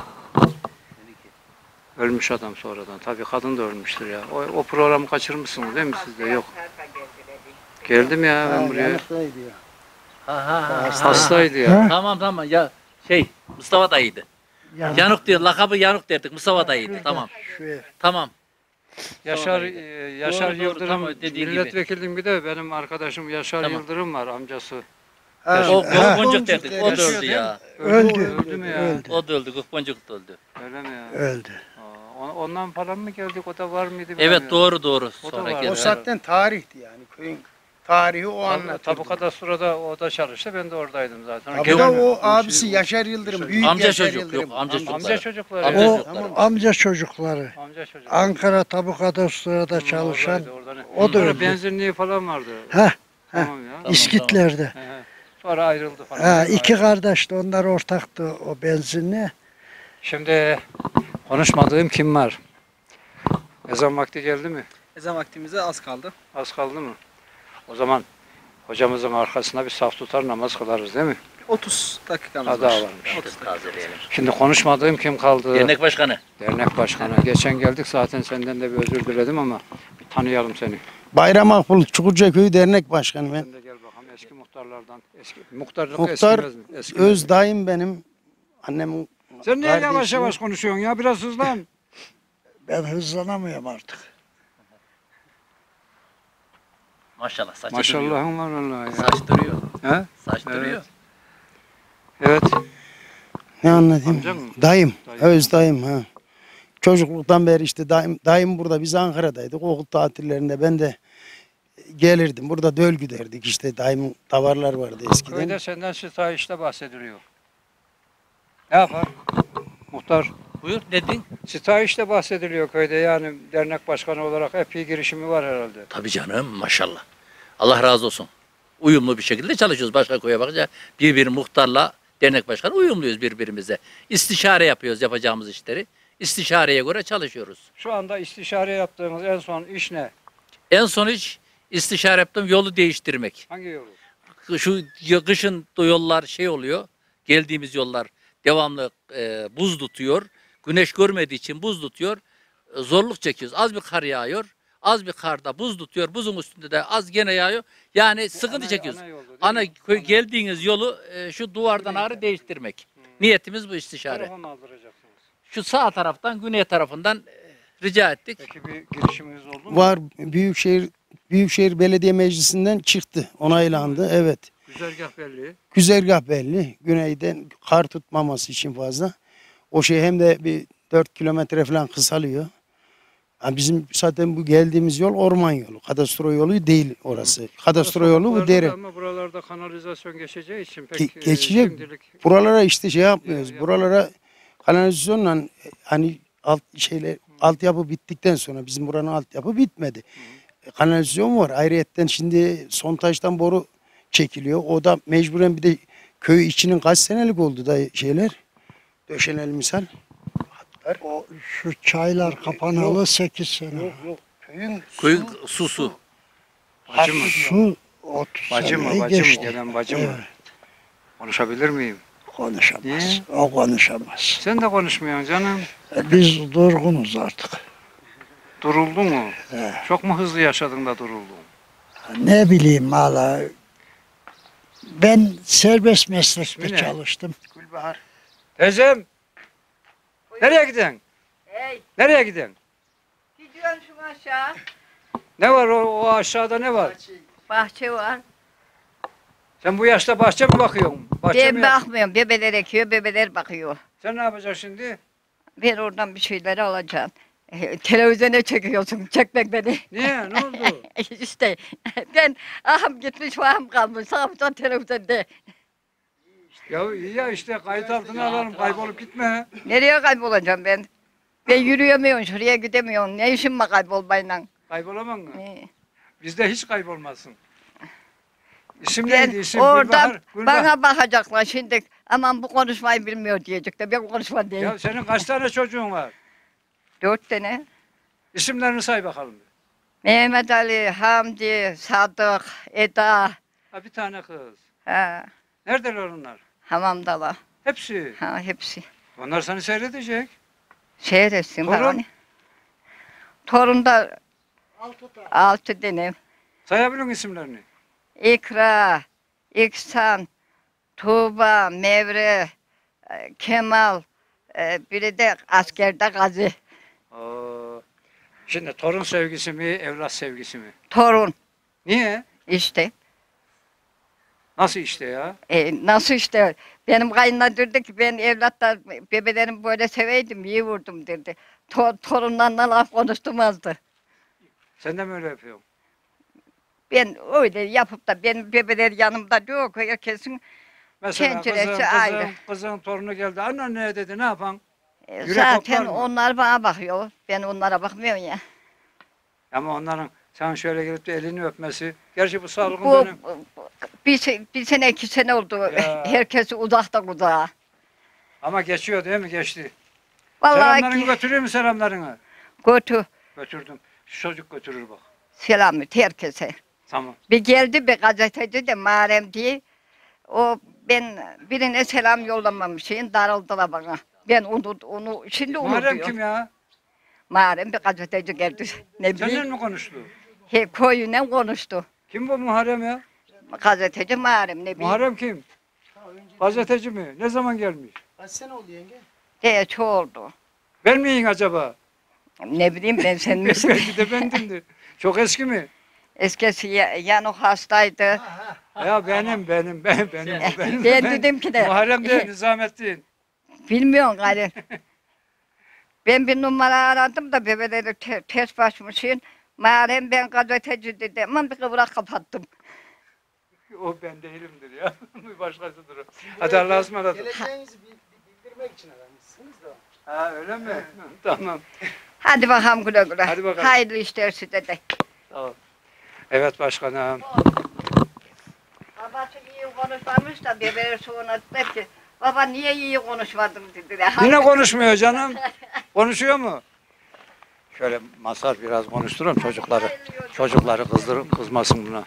Ölmüş adam sonradan. Tabii kadın da ölmüştür ya. O programı kaçırmışsınız değil mi siz de? Yok. Geldim ya ben buraya. Yanıktaydı ya. Ha. Hastaydı ya. Tamam ya Mustafa dayıydı. Yani Yanık diyor lakabı Yanık derdik Mustafa dayıydı tamam. şu ev. Tamam. Yaşar Doğru, Yıldırım tam dediği gibi. milletvekilliğim bir de benim arkadaşım Yaşar Tamam. Yıldırım var amcası. Ha, O Ha. Gökboncuk derdik o da Yaşıyor öldü değil ya. Öldü. Öldü mü ya? Öldü. O da öldü Gökboncuk da öldü. Öyle mi ya? Öldü. Ondan falan mı geldik? O da var mıydı? Evet bilmiyorum. doğru O da sonra var. geldi. o zaten tarihti yani. Köyün tarihi o Tabu anlatıyor. kadastroda o da çalıştı. Ben de oradaydım zaten. Bir de o abisi Yaşar Yıldırım. Büyük Amca Yaşar çocuk Yıldırım. yok amca çocukları. Amca çocukları. Amca ya. O çocukları. amca çocukları. Amca çocukları. Ankara Tabu Kadastro'da çalışan Oradaydı, orada ne? o da Sonra öldü. benzinliği falan vardı. Heh, Tamam ya. Tamam. İskitlerde. He, he. Sonra ayrıldı falan. Ha, iki Ayrıldı. kardeşti onlar ortaktı o benzinli. Şimdi konuşmadığım kim var? Ezan vakti geldi mi? Ezan vaktimize az kaldı. Az kaldı mı? O zaman hocamızın arkasında bir saf tutar namaz kılarız değil mi? 30 dakikamız Ha, daha var. varmış. Tazeleyelim. Şimdi konuşmadığım kim kaldı? Dernek başkanı. Dernek başkanı. Geçen geldik zaten senden de bir özür diledim ama bir tanıyalım seni. Bayram Akbul Çukurca Köyü Dernek Başkanı ben. Sen de gel bakalım eski muhtarlardan. Muhtarlık Muhtar eskimez mi? Eskimez. Öz dayım benim. Annemin Sen niye yavaş kardeşim. yavaş konuşuyorsun ya? Biraz hızlan. Ben hızlanamıyorum artık. Maşallah saçı duruyor. Maşallahın var vallahi ya. Saç duruyor. He? Saç Evet. duruyor. Evet. Ne anlatayım? Amcan mı? Dayım. Dayım. Öz dayım ha. çocukluktan beri işte daim burada, biz Ankara'daydık. Okul tatillerinde ben de gelirdim. Burada döl güderdik işte, daim davarlar vardı eskiden. Köyde senden sitayişte bahsediliyor. Ne yapar? Muhtar. Buyur dedin. Sitayişte bahsediliyor köyde, yani dernek başkanı olarak epey girişimi var herhalde. Tabii canım maşallah. Allah razı olsun. Uyumlu bir şekilde çalışıyoruz. Başka köye bakınca bir muhtarla dernek başkanı uyumluyuz birbirimize. İstişare yapıyoruz yapacağımız işleri. İstişareye göre çalışıyoruz. Şu anda istişare yaptığımız en son iş ne? En son iş istişare yaptığım yolu değiştirmek. Hangi yolu? Şu kışın yollar şey oluyor. Geldiğimiz yollar devamlı buz tutuyor. Güneş görmediği için buz tutuyor. Zorluk çekiyoruz. Az bir kar yağıyor. Az bir karda buz tutuyor. Buzun üstünde de az gene yağıyor. Yani sıkıntı çekiyoruz. Ana yoldu, değil mi? Geldiğiniz yolu şu duvardan ağrı değiştirmek. Niyetimiz bu istişare. Tarafa mı aldıracaksınız? Şu sağ taraftan güney tarafından rica ettik. Peki bir girişiminiz oldu mu? Var, Büyükşehir Belediye Meclisi'nden çıktı, onaylandı. Evet. Güzergah belli. Güzergah belli. Güneyden kar tutmaması için fazla. O şey hem de bir 4 kilometre falan kısalıyor. Yani bizim zaten bu geldiğimiz yol orman yolu. Kadastro yolu değil orası. Kadastro yolu bu dere. Ama buralarda kanalizasyon geçeceği için pek Geçecek. şimdilik Buralara işte şey yapmıyoruz. Ya. Buralara kanalizasyonla hani altyapı bittikten sonra, bizim buranın altyapı bitmedi. Kanalizasyon var. Ayrıyetten şimdi Sontaş'tan boru çekiliyor. O da mecburen, bir de köy içinin kaç senelik oldu da şeyler. Döşeneli misal. O şu çaylar kapanalı 8 sene. Köyün susu. bacı mı? Su 30 Bacı mı? seneyi Bacı mı? geçti. Gelen bacı mı? Evet. Konuşabilir miyim? Konuşamaz. Niye? O konuşamaz. Sen de konuşmuyorsun canım. Biz durgunuz artık. Duruldu mu? Çok mu hızlı yaşadın da duruldun? Ne bileyim valla. Ben serbest meslekte İsmi ne? çalıştım. Gülbahar. Teyzem. Nereye gidiyorsun? Hey, Nereye gidiyorsun? gidiyorsun şu aşağı. Ne var o aşağıda, ne var? Bahçe var. Sen bu yaşta bahçe mi bakıyorsun? Bahçe Ben mi yap- bakmıyorum. Bebeler ekiyor, bebeler bakıyor. Sen ne yapacaksın şimdi? Ben oradan bir şeyleri alacağım. Televizyona çekiyorsun. Çekmek beni. Niye? Ne oldu? İşte ben ahım gitmiş, vahım kalmış. Sağımdan televizyonda. Ya iyi ya, işte kayıt altına alalım, kaybolup gitme. Nereye kaybolacağım ben? Ben yürüyemiyorum, şuraya gidemiyorum. Ne işim var kaybolmayla? Kaybolamam mı? Ee, Bizde hiç kaybolmazsın. İsim Ben neydi? İsim oradan Gülbahar. bana bakacaklar şimdi. Aman bu konuşmayı bilmiyor diyecekler. Ben konuşma değil. Ya senin kaç tane çocuğun var? 4 tane. İsimlerini say bakalım. Mehmet Ali, Hamdi, Sadık, Eda. Ha, bir tane kız. Ha, Neredeler onlar? hamamdalar. Hepsi. Ha, hepsi. Onlar seni seyredecek. Seyretsin Torun? bana. Torun da 6 tane. Sayabilir isimlerini? İkra, İksan, Tuğba, Mevre, Kemal, biri de askerde Gazi. Aa, şimdi torun sevgisi mi, evlat sevgisi mi? Torun Niye? işte. Nasıl işte ya? Nasıl işte? Benim kayınlar derdi ki ben evlatlar, bebelerimi böyle seveydim, iyi vurdum derdi. Torunlarla laf konuşturmazdı. Sen de mi öyle yapıyorsun? Ben öyle yapıp da benim bebeler yanımda yok. Herkesin Mesela Tenceresi ayrı. kızın torunu geldi. Anne ne dedi, ne yapan? Yürek zaten hoplar mı? onlar bana bakıyor. Ben onlara bakmıyorum ya. Ama onların sen şöyle gelip de elini öpmesi. Gerçi bu salgın Bu dönem. bir sene 2 sene oldu. Ya. Herkesi uzakta uzağa. Ama geçiyor değil mi? Geçti. Vallahi Selamlarını götürüyor mu selamlarını? götü Götürdüm. Şu çocuk götürür bak. selam et herkese. Tamam. Bir geldi bir gazeteci de Muharrem diye. O ben birine selam yollamamışım. Darıldılar bana. Ben onu şimdi Muharrem unutuyorum. kim ya? Muharrem bir gazeteci geldi. Ne Seninle bileyim. mi konuştu? Hep koyuyla konuştu. Kim bu Muharrem ya? Gazeteci Muharrem ne bileyim. Muharrem kim? Gazeteci mi? Ne zaman gelmiş? Kaç sene oldu yenge? Geç oldu. Ben miyim acaba? Ne bileyim ben sen misin? Belki de bendimdir. Çok eski mi? Eskisi yanı hastaydı. Ya benim. Ben Ben dedim ki de. Muharrem değil, Nizamettin. Bilmiyorum gari. Ben bir numara aradım da bebeleri ters başmışım. Meğerem ben gazeteci dedi. Aman bir kıvrak kapattım. O ben değilimdir ya. Başkasıdır o. Hadi Allah'a ısmarladık. Geleceğinizi bildirmek için aramışsınız da. Ha öyle mi? Tamam. Hadi bakalım güle güle. Hadi bakalım. Hayırlı işler size de. Tamam. Evet başkanım. Babası iyi konuşmamış da bebeleri sonra dedi ki baba niye iyi konuşmadın dediler. Yine konuşmuyor canım. Konuşuyor mu? Şöyle Mazhar biraz konuşturalım çocukları kızmasın buna.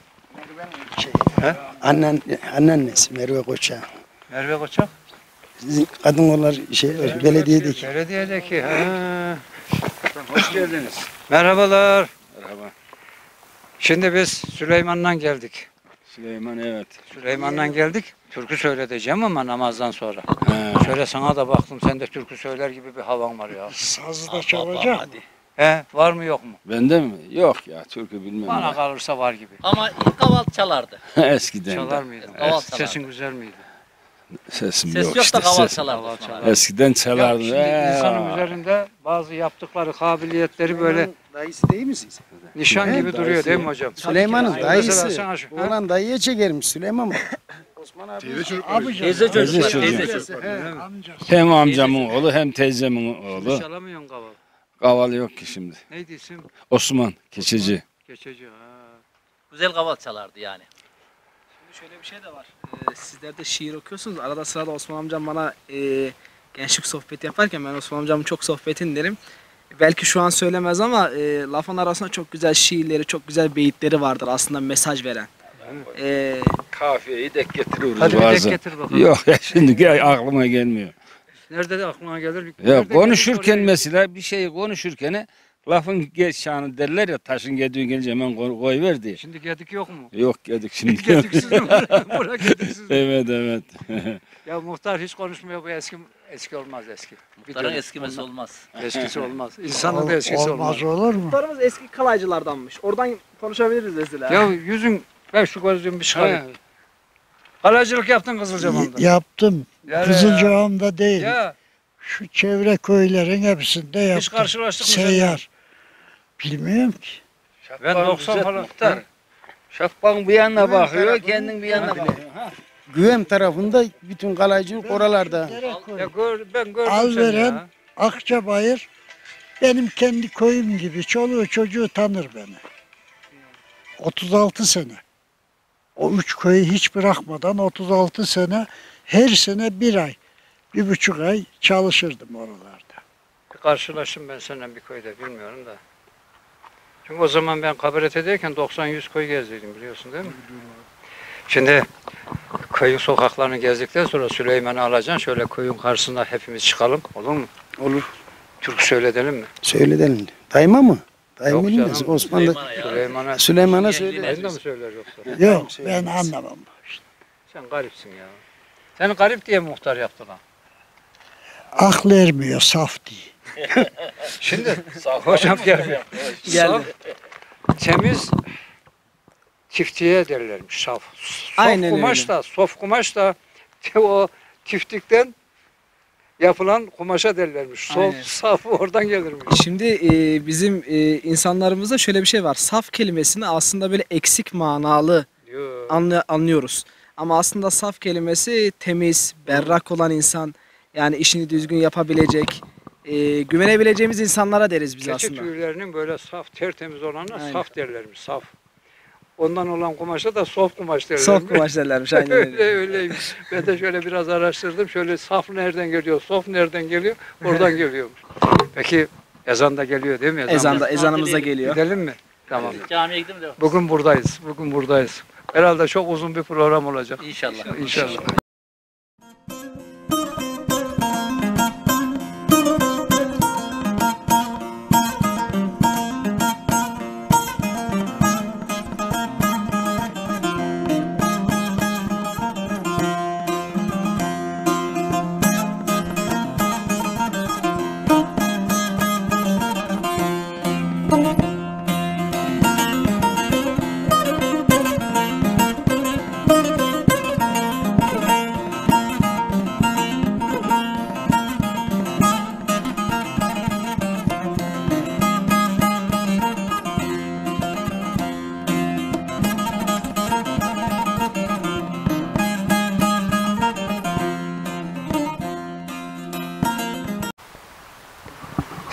Anneannesi Merve Koçak. Merve Koçak. Sizin kadın onlar belediyedeki. Belediyedeki. Ha. Hoş geldiniz. Merhabalar. Merhaba. Şimdi biz Süleyman'dan geldik. Süleyman evet. Süleyman'dan geldik. Türkü söyleyeceğim ama namazdan sonra. He. Şöyle sana da baktım sen de türkü söyler gibi bir havan var ya. Sazı da çalacak mı? He, var mı yok mu? Bende mi? Yok ya türkü bilmem. Bana ben. kalırsa var gibi. Ama ilk kavaltı çalardı. Eskiden Çalar de. mıydın? Kaval çalar. Sesin güzel miydi? Sesim Ses yok yok işte. da kaval Sesim. çalardı. Kaval Osman çalar. abi. Eskiden Ya çalardı. şimdi insanın üzerinde bazı yaptıkları kabiliyetleri böyle Dayısı değil misiniz? nişan He, gibi duruyor değil mi hocam? Süleyman'ın Mesela dayısı. sana şu- ha? Oğlan dayıya çekermiş Süleyman mı? Osman abi. Teyze çocuklar. çocuğu. Teyze çocuklar. Öyle mi? Hem amcamın oğlu hem teyzemin oğlu. Çalamıyorsun kaval. Kaval yok ki şimdi. Neydi isim? Osman Keçeci. Geçici. Ha. Güzel kavaltı çalardı yani. Şimdi şöyle bir şey de var. Sizler de şiir okuyorsunuz. Arada sırada Osman amcam bana gençlik sohbeti yaparken ben Osman amcamın çok sohbetin derim. Belki şu an söylemez ama lafın arasında çok güzel şiirleri, çok güzel beyitleri vardır aslında mesaj veren. Kafiyeyi dek getiriyoruz Hadi bir dek bazen. getir bakalım. Yok ya şimdi aklıma gelmiyor. Nerede de aklına gelir? Ya Nerede konuşurken gelir, mesela bir şeyi konuşurken lafın geç şanı derler ya taşın gediği gelince hemen koyver diye. Şimdi gedik yok mu? Yok gedik şimdi. Gediksiz mi? Bura gediksiz mi? Evet evet. Ya muhtar hiç konuşmuyor bu eski olmaz eski. Bir Muhtarın dönem. eskimesi olmaz. Eskisi olmaz. İnsanın da eskisi olmaz. Olur mu? Muhtarımız eski kalaycılardanmış. Oradan konuşabiliriz mesela. Ya yüzün ben şu gözlüğümü bir çıkarayım. Kalacılık yaptın Kızılcamam'da. Yaptım. Ya. Kızılcahamam'da değil. Ya Şu çevre köylerin hepsinde yaptım. hiç karşılaştık mı? Seyyar. Bilmiyorum ki. Ben 90 falan. Şafban bir yana bakıyor, kendin bir yana bakıyor. Güvem tarafında bütün kalaycılık oralarda. Ya ben gördüm Al seni veren ya. Akçabayır benim kendi köyüm gibi. Çoluğu çocuğu tanır beni. 36 sene. O 3 köyü hiç bırakmadan 36 sene her sene 1 ay, 1,5 ay çalışırdım oralarda. Karşılaştım ben seninle bir köyde bilmiyorum da. Çünkü o zaman ben kabaretedeyken 90-100 köy gezdiydim biliyorsun değil mi? Şimdi köyün sokaklarını gezdikten sonra Süleyman'ı alacaksın. Şöyle köyün karşısında hepimiz çıkalım. Olur mu? Olur. Türk söyleyelim mi? Söyleyelim. Dayıma mı? Dayım Yok bilmez. canım. Osmanlı Süleyman'a söyle. Sen de mi söyler yoksa? Yok ben anlamam. Sen garipsin ya. Seni garip diye muhtar yaptılar. Aklı ermiyor saf diye. Şimdi hocam geldi. Saf, temiz tiftiye derlermiş saf. Aynen Kumaş öyle. da, sof kumaş da o tiftikten yapılan kumaşa derlermiş. Sof, Aynen. saf oradan gelirmiş. Şimdi bizim insanlarımızda şöyle bir şey var. Saf kelimesini aslında böyle eksik manalı Yo. anlıyoruz. Ama aslında saf kelimesi temiz, berrak olan insan, yani işini düzgün yapabilecek, güvenebileceğimiz insanlara deriz biz Keçi aslında. tüylerinin böyle saf, tertemiz olanına Aynen. saf derlermiş. Saf. Ondan olan kumaşa da sof kumaş derlermiş. Sof kumaş derlermiş aynen Öyle öyle. öyleymiş. Ben de şöyle biraz araştırdım. Şöyle saf nereden geliyor, sof nereden geliyor? Oradan geliyormuş. Peki ezan da geliyor değil mi? Ezanımız da geliyor. Gidelim mi? Tamam. Camiye gittim de. Bugün buradayız. Bugün buradayız. Herhalde çok uzun bir program olacak. İnşallah. İnşallah.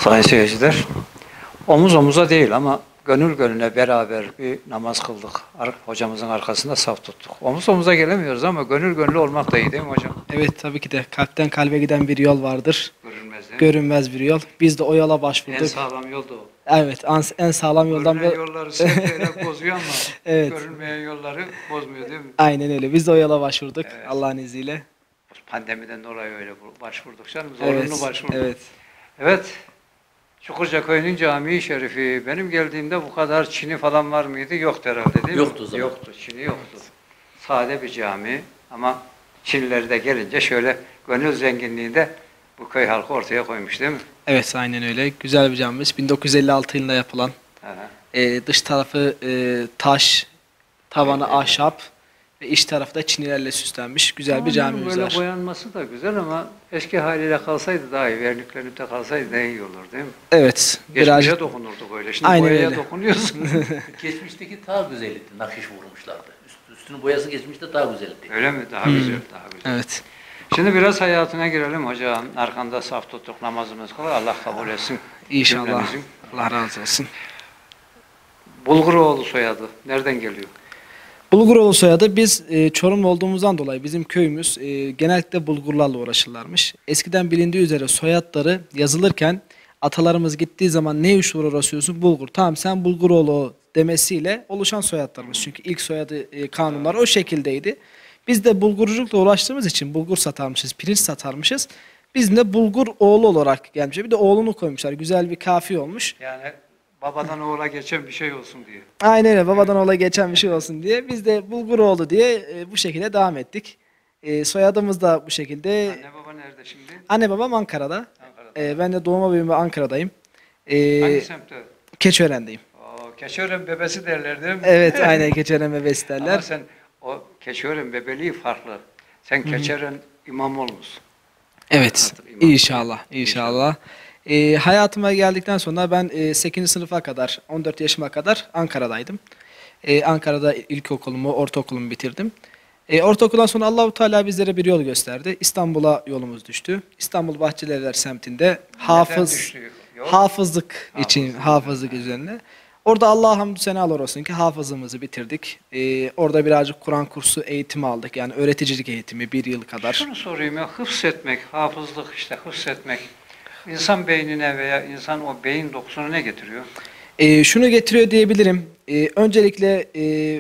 Sayın seyirciler, omuz omuza değil ama gönül gönüle beraber bir namaz kıldık. Hocamızın arkasında saf tuttuk. Omuz omuza gelemiyoruz ama gönül gönüle olmak da iyi değil mi hocam? Evet tabii ki de kalpten kalbe giden bir yol vardır. Görünmez değil mi? Görünmez bir yol. Biz de o yola En başvurduk. sağlam yol da o. Evet, en sağlam yoldan Görünen yolları sevgiyle bozuyor ama Evet. görünmeyen yolları bozmuyor değil mi? Aynen öyle. Biz de o yola başvurduk Evet. Allah'ın izniyle. Pandemiden dolayı öyle başvurduk canım. Evet. Zorunlu başvurduk. Evet. Evet. Çukurca Köyü'nün camii şerifi. Benim geldiğimde bu kadar çini falan var mıydı? Yoktu herhalde değil mi? Yoktu o zaman. Yoktu. Çini yoktu. Sade bir cami ama Çinileri de gelince şöyle gönül zenginliğinde bu köy halkı ortaya koymuş değil mi? Evet, aynen öyle. Güzel bir camimiz. 1956 yılında yapılan. Aha. Dış tarafı taş, tavanı Evet, evet. ahşap ve iç tarafı da çinilerle süslenmiş. Güzel bir Ama camimiz böyle var. boyanması da güzel ama eski haliyle kalsaydı daha iyi. Verniklenip de kalsaydı daha iyi olur değil mi? Evet. Geçmişe Birazcık dokunurduk öyle. Şimdi Aynen boyaya öyle. dokunuyorsun. Geçmişteki daha güzeldi. Nakış vurmuşlardı. Üstünün boyası geçmişte daha güzeldi. Öyle mi? Daha güzel, daha güzel. evet. Şimdi biraz hayatına girelim hocam. Arkanda saf tuttuk, namazımız kılır. Allah kabul etsin. İnşallah. Cümlemizin. Allah razı olsun. Bulguroğlu soyadı. Nereden geliyor? Bulguroğlu soyadı biz Çorumlu olduğumuzdan dolayı bizim köyümüz genellikle bulgurlarla uğraşırlarmış. Eskiden bilindiği üzere soyadları yazılırken atalarımız gittiği zaman ne işle uğraşıyorsun? Bulgur. Tamam sen Bulguroğlu demesiyle oluşan soyadlarımız. Çünkü ilk soyadı kanunlar o şekildeydi. Biz de bulgurculukla uğraştığımız için bulgur satarmışız, pirinç satarmışız. Biz de bulgur oğlu olarak gelmiş. Bir de oğlunu koymuşlar. Güzel bir kafiye olmuş. Yani babadan oğula geçen bir şey olsun diye. Aynen öyle. Babadan oğula geçen bir şey olsun diye. Biz de Bulguroğlu diye bu şekilde devam ettik. Soyadımız da bu şekilde. Anne baba nerede şimdi? Anne babam Ankara'da. Ankara'da. Ben de doğma büyüme Ankara'dayım. Hangi semtte? Keçiören'deyim. Keçiören bebesi derler değil mi? Evet, aynen Keçiören bebesi derler. Ama sen o Keçiören bebeliği farklı. Sen Keçiören İmamoğlu musun? Evet. İmam. İnşallah. İnşallah. Hayatıma geldikten sonra ben 8. sınıfa kadar, 14 yaşıma kadar Ankara'daydım. Ankara'da ilkokulumu, ortaokulumu bitirdim. Ortaokuldan sonra Allahu Teala bizlere bir yol gösterdi. İstanbul'a yolumuz düştü. İstanbul Bahçelievler semtinde düştü yol? hafızlık için, hafızlık üzerine. Orada Allah'a hamdü senalar olsun ki hafızlığımızı bitirdik. Orada birazcık Kur'an kursu eğitimi aldık. Yani öğreticilik eğitimi 1 yıl kadar. Şunu sorayım ya, hıfzetmek, hafızlık işte hıfzetmek insan beynine veya insan o beyin dokusuna ne getiriyor? Şunu getiriyor diyebilirim. Öncelikle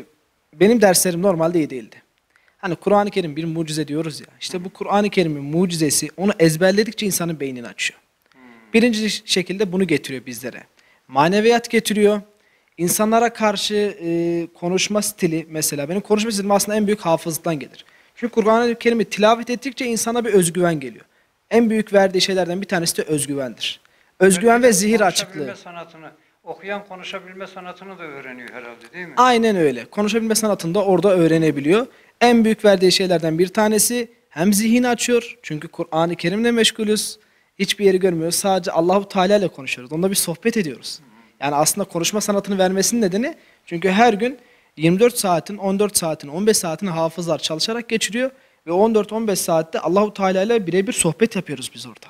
benim derslerim normalde iyi değildi. Hani Kur'an-ı Kerim bir mucize diyoruz ya. İşte bu Kur'an-ı Kerim'in mucizesi onu ezberledikçe insanın beynini açıyor. Birinci şekilde bunu getiriyor bizlere. Maneviyat getiriyor. İnsanlara karşı konuşma stili mesela. Benim konuşma stilim aslında en büyük hafızlıktan gelir. Çünkü Kur'an-ı Kerim'i tilavet ettikçe insana bir özgüven geliyor. En büyük verdiği şeylerden bir tanesi de özgüvendir. Özgüven ve zihir açıklığı. Konuşabilme sanatını, okuyan konuşabilme sanatını da öğreniyor herhalde değil mi? Aynen öyle. Konuşabilme sanatını da orada öğrenebiliyor. En büyük verdiği şeylerden bir tanesi hem zihni açıyor. Çünkü Kur'an-ı Kerim'le meşgulüz. Hiçbir yeri görmüyoruz. Sadece Allahu Teala ile konuşuyoruz. Onunla bir sohbet ediyoruz. Yani aslında konuşma sanatını vermesinin nedeni çünkü her gün 24 saatin, 14 saatin, 15 saatini hafızlar çalışarak geçiriyor ve 14-15 saatte Allahu Teala ile birebir sohbet yapıyoruz biz orada.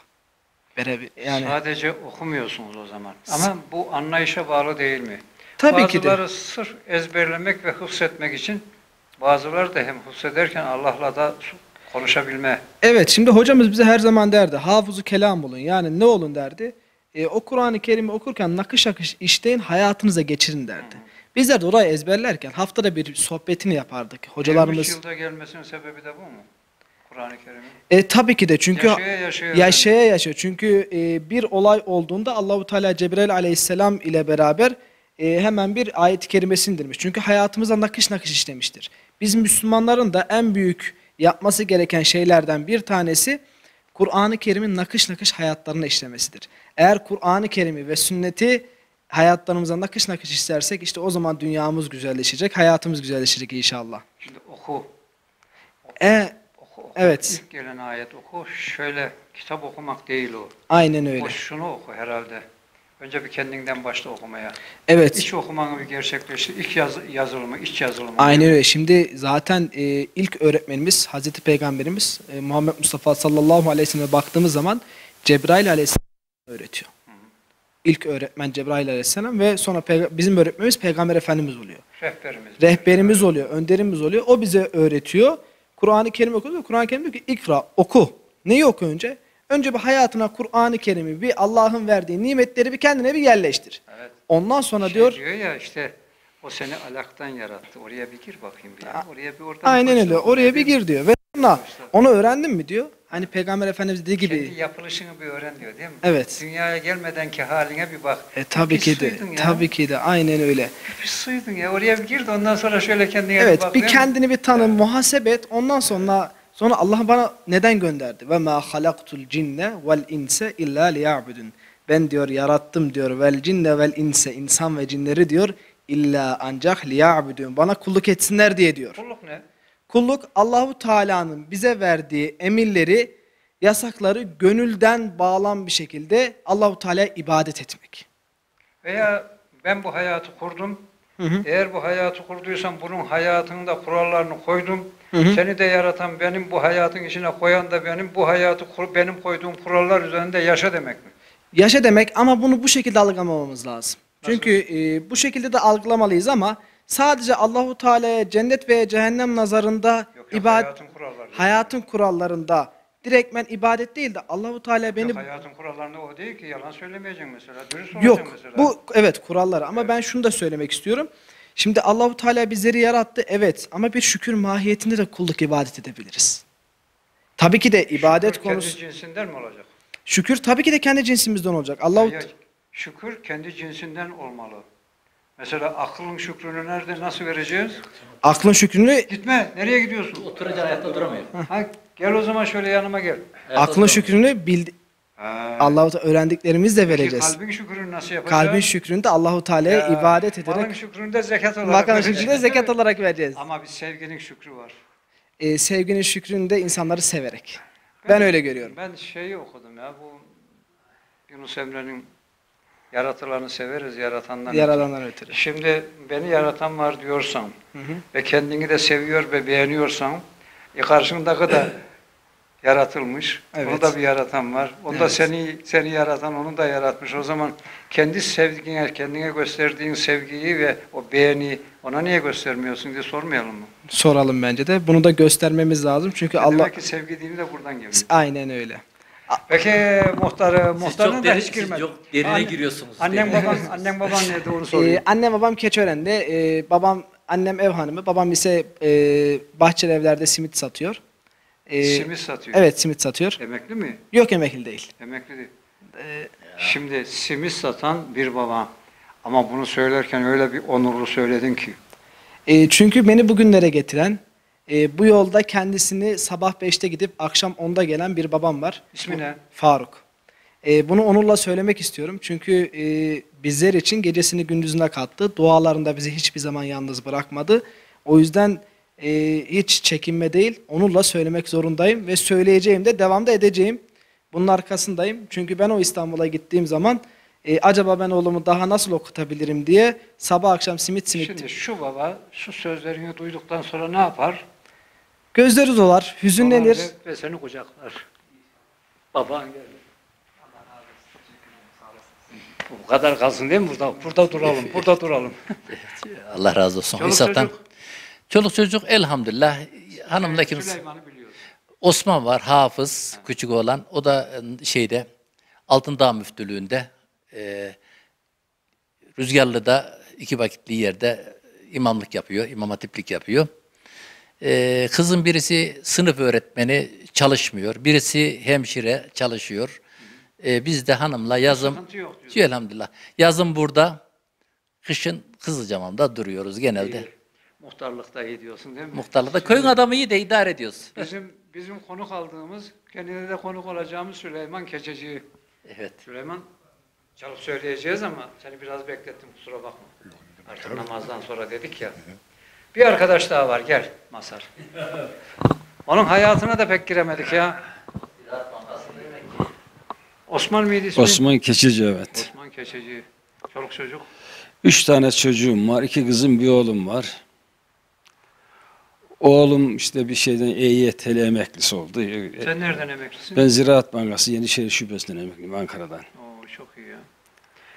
Yani Sadece okumuyorsunuz o zaman. Ama bu anlayışa bağlı değil mi? tabii ki de. Bazıları sırf ezberlemek ve hıfzetmek için, bazıları da hem hıfzederken Allah'la da konuşabilme. Evet, şimdi hocamız bize her zaman derdi. Hafızı kelam olun. Yani ne olun derdi. O Kur'an-ı Kerim'i okurken nakış nakış işleyin, hayatınıza geçirin derdi. Bizler de orayı ezberlerken haftada bir sohbetini yapardık. 23 Hocalarımız. yılda gelmesinin sebebi de bu mu? Kur'an-ı Kerim'in. Tabii ki de çünkü Yaşaya yaşıyor. Çünkü bir olay olduğunda Allahu Teala Cebrail Aleyhisselam ile beraber hemen bir ayet-i kerimesini indirmiş. Çünkü hayatımıza nakış nakış işlemiştir. Biz Müslümanların da en büyük yapması gereken şeylerden bir tanesi Kur'an-ı Kerim'in nakış nakış hayatlarına işlemesidir. Eğer Kur'an-ı Kerim'i ve sünneti hayatlarımıza nakış nakış işlersek işte o zaman dünyamız güzelleşecek, hayatımız güzelleşecek inşallah. Şimdi oku. Evet. İlk gelen ayet oku. Şöyle kitap okumak değil o. Aynen öyle. O şunu oku herhalde. Önce bir kendinden başla okumaya. Evet. İç okumanı bir gerçekleştir. İlk yazılımı, iç yazılımı. Aynen öyle. Şimdi zaten ilk öğretmenimiz Hazreti Peygamberimiz Muhammed Mustafa sallallahu aleyhi ve sellem'e baktığımız zaman Cebrail aleyhisselam öğretiyor. İlk öğretmen Cebrail aleyhisselam ve sonra bizim öğretmenimiz Peygamber Efendimiz oluyor. Rehberimiz. Rehberimiz oluyor, önderimiz oluyor. O bize öğretiyor. Kur'an-ı Kerim okuyoruz. Kur'an-ı Kerim diyor ki ikra, oku. Neyi oku önce? Önce bir hayatına Kur'an-ı Kerim'i, bir Allah'ın verdiği nimetleri bir kendine bir yerleştir. Evet. Ondan sonra Diyor diyor ya işte o seni alaktan yarattı. Oraya bir gir bakayım bir. Ya. Oraya bir oradan aynen başla. öyle. Oraya bir gir diyor. Ve sonra onu öğrendin mi diyor. Hani Peygamber Efendimiz dediği gibi. Kendi yapılışını bir öğren diyor değil mi? Evet. Dünyaya gelmedenki haline bir bak. Tabii ki de. Tabii ki de. Aynen öyle. Bir suydun ya. Oraya bir gir de ondan sonra şöyle kendine Evet, bir bak. bir değil mi? kendini bir tanı, muhasebe et. Ondan sonra Allah bana neden gönderdi? Ve ma halaktul cinne vel inse illa liya'budun. Ben diyor yarattım diyor vel cinne vel inse, insan ve cinleri diyor illa ancak liya'budun. Bana kulluk etsinler diye diyor. Kulluk ne? Kulluk Allahu Teala'nın bize verdiği emirleri, yasakları gönülden bağlan bir şekilde Allahu Teala'ya ibadet etmek. Veya ben bu hayatı kurdum. Eğer bu hayatı kurduysam bunun hayatının da kurallarını koydum. Seni de yaratan benim, bu hayatın içine koyan da benim, bu hayatı benim koyduğum kurallar üzerinde yaşa demek mi? Yaşa demek ama bunu bu şekilde algılamamamız lazım. Nasıl? Çünkü bu şekilde de algılamalıyız ama sadece Allahu Teala'ya cennet veya cehennem nazarında hayatın kurallarında direktmen ibadet değil de Allahu Teala beni hayatın kurallarında o değil ki, yalan söylemeyeceksin mesela, dürüst yok olacaksın mesela. bu evet kuralları ama ben şunu da söylemek istiyorum. Şimdi Allahu Teala bizleri yarattı evet ama bir şükür mahiyetinde de kulluk ibadet edebiliriz. Tabii ki de ibadet şükür konusu. kendi cinsinden mi olacak? Şükür tabii ki de kendi cinsimizden olacak. Şükür kendi cinsinden olmalı. Mesela aklın şükrünü nerede, nasıl vereceğiz? Aklın şükrünü Gitme, nereye gidiyorsun? Oturunca ayakta duramıyor. Ha, gel o zaman şöyle yanıma gel. aklın şükrünü Allahu Teala öğrendiklerimizle Peki vereceğiz. kalbin şükrünü nasıl yapacağız? Kalbin şükrünü de Allahu Teala'ya ibadet Malın ederek şükrünü de zekat olarak makanın vereceğiz, şükrünü de değil zekat mi? olarak vereceğiz. Ama bir sevginin şükrü var. Sevginin şükrünü de insanları severek. Ben öyle görüyorum. Ben şeyi okudum ya, bu Yunus Emre'nin yaratılanı severiz, yaratandan. Yaradandan ötürü. Şimdi beni yaratan var diyorsan ve kendini de seviyor ve beğeniyorsan karşındaki da yaratılmış. Evet. Onu da bir yaratan var. Onu da Evet. seni yaratan onu da yaratmış. O zaman kendi sevdiğine, kendine gösterdiğin sevgiyi ve o beğeni ona niye göstermiyorsun diye sormayalım mı? Soralım bence de. Bunu da göstermemiz lazım. Çünkü Allah Demek ki sevgi dini de buradan geliyor. aynen öyle. Peki muhtarına da hiç girmedi. Çok derine giriyorsunuz. Annem baban nerede onu soruyor. Annem babam Keçiören'de. Annem ev hanımı. Babam ise Bahçeli Evler'de simit satıyor. Simit satıyor. Evet simit satıyor. Emekli mi? Yok emekli değil. Emekli değil. Şimdi simit satan bir baba. Ama bunu söylerken öyle bir onurlu söyledin ki. Çünkü beni bugünlere getiren, bu yolda kendisini sabah 5'te gidip akşam 10'da gelen bir babam var. İsmi ne? Faruk. Bunu onurla söylemek istiyorum. Çünkü bizler için gecesini gündüzüne kattı. Dualarında bizi hiçbir zaman yalnız bırakmadı. O yüzden hiç çekinme değil, onurla söylemek zorundayım ve söyleyeceğim de devamda edeceğim. Bunun arkasındayım. Çünkü ben o İstanbul'a gittiğim zaman acaba ben oğlumu daha nasıl okutabilirim diye sabah akşam simit. Şimdi şu baba şu sözlerini duyduktan sonra ne yapar? Gözleri dolar, hüzünlenir. Ve seni kucaklar. Baban geldi. Bu kadar kalsın değil mi burada? Burada duralım, burada duralım. Allah razı olsun. Çoluk İsa'dan. çocuk? Çoluk çocuk elhamdülillah. Hanımda kimse. Süleyman'ı biliyoruz. Osman var, hafız, küçük olan. O da şeyde, Altındağ Müftülüğü'nde, Rüzgarlı'da 2 vakitli yerde imamlık yapıyor, imam hatiplik yapıyor. Kızın birisi sınıf öğretmeni çalışmıyor, birisi hemşire çalışıyor. Biz de hanımla yazın, Sıkıntı yok diyorsun. elhamdülillah, yazın burada, kışın Kızılcamam'da duruyoruz genelde. İyi. Muhtarlıkta iyi diyorsun değil mi? Muhtarlıkta köyün adamı iyi de idare ediyoruz. Bizim konuk aldığımız, kendine de konuk olacağımız Süleyman Keçeci. Evet. Süleyman, çalıp söyleyeceğiz ama seni biraz beklettim, kusura bakma. Artık namazdan sonra dedik ya. Bir arkadaş daha var, gel Mazhar. Onun hayatına da pek giremedik ya. Osman mıydı ismi? Osman Keçici, evet. Osman Keçeci. Çoluk çocuk. 3 tane çocuğum var. 2 kızım, bir oğlum var. Oğlum işte bir şeyden EYT'li emeklisi oldu. Sen nereden emeklisin? Ben Ziraat Bankası Yenişehir Şubesi'nden emekliyim, Ankara'dan. Oo, çok iyi ya.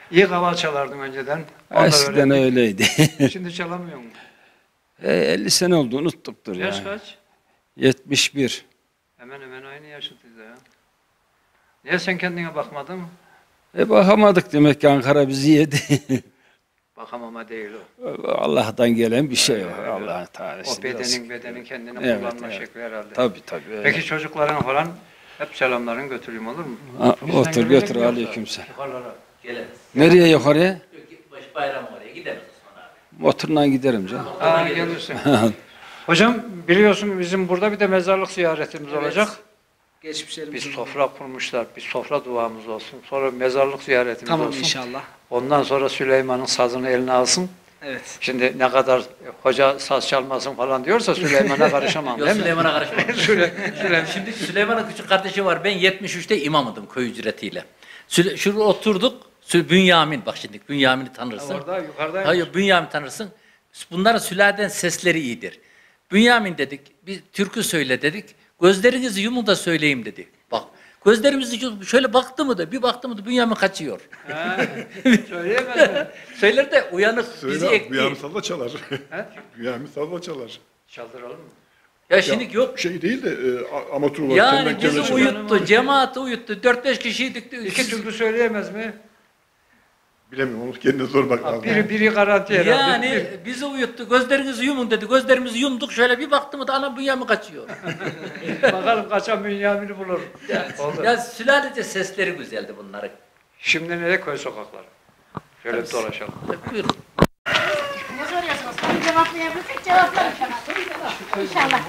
İyi kaval çalardın önceden. Onu da Eskiden öğrendik. öyleydi. Şimdi çalamıyor musun? 50 sene oldu unuttuktur Yaş yani. kaç? 71. Hemen hemen aynı yaşıtıyız ya. Niye sen kendine bakmadın? Bakamadık demek ki Ankara bizi yedi. Bakamama değil o. Allah'tan gelen bir şey o. Evet. Allah'ın tanesi. O bedenin kendini Evet, kullanma evet. şekli herhalde. Tabii tabii. öyle. Peki çocukların falan hep selamlarını götüreyim olur mu? Ha, Bizden otur gelecek götür mi yoksa? aleykümselam. Yukarılara. Geliriz. Nereye yukarıya? Yok, bayram oraya gideriz Osman abi. Motorla giderim canım. Aa, gelirsin. Hocam biliyorsun bizim burada bir de mezarlık ziyaretimiz olacak. Geçmişlerimiz. Bir sofra kurmuşlar. Bir sofra duamız olsun. Sonra mezarlık ziyaretimiz Tamam olsun. inşallah. Ondan sonra Süleyman'ın sazını eline alsın. Evet. Şimdi ne kadar hoca saz çalmasın falan diyorsa Süleyman'a karışamam Yok değil mi? Süleyman'a karışma. Süleyman. Şimdi Süleyman'ın küçük kardeşi var. Ben 73'te imamıydım köy ücretiyle. Şurada oturduk. Bünyamin bak şimdi Bünyamin'i tanırsın. Orada yukarıdaymış. Hayır Bünyamin tanırsın. Bunların sülaleden sesleri iyidir. Bünyamin dedik. Bir türkü söyle dedik. Gözlerinizi yumun da söyleyeyim dedi. Bak gözlerimizi yumup şöyle baktı mı da bir baktı mı da Bünyamin kaçıyor. Söyleyemez mi? Söyler de uyanık bizi Söyle, ekti. Bünyamin Sazla çalar. He? Bünyamin Sazla çalar. Çaldıralım mı? Ya şimdi yok. Şey değil de amatör var. Yani kendi bizi kendine uyuttu, cemaati uyuttu. 4-5 kişiydik. İki türkü söyleyemez mi? Bilemiyorum onu kendine sormak lazım. Biri garanti herhalde. Yani bizi uyuttu. Gözlerinizi yumun dedi. Gözlerimizi yumduk. Şöyle bir baktım da anam Bünyamin kaçıyor. Bakalım kaçan Bünyamin'i bulur. Oldu. Ya sülalece sesleri güzeldi bunların. Şimdi nereye koy sokakları? Şöyle bir dolaşalım. Buyur. Ne soruyorsunuz? Onu cevaplayabilirsek cevaplarım. İnşallah.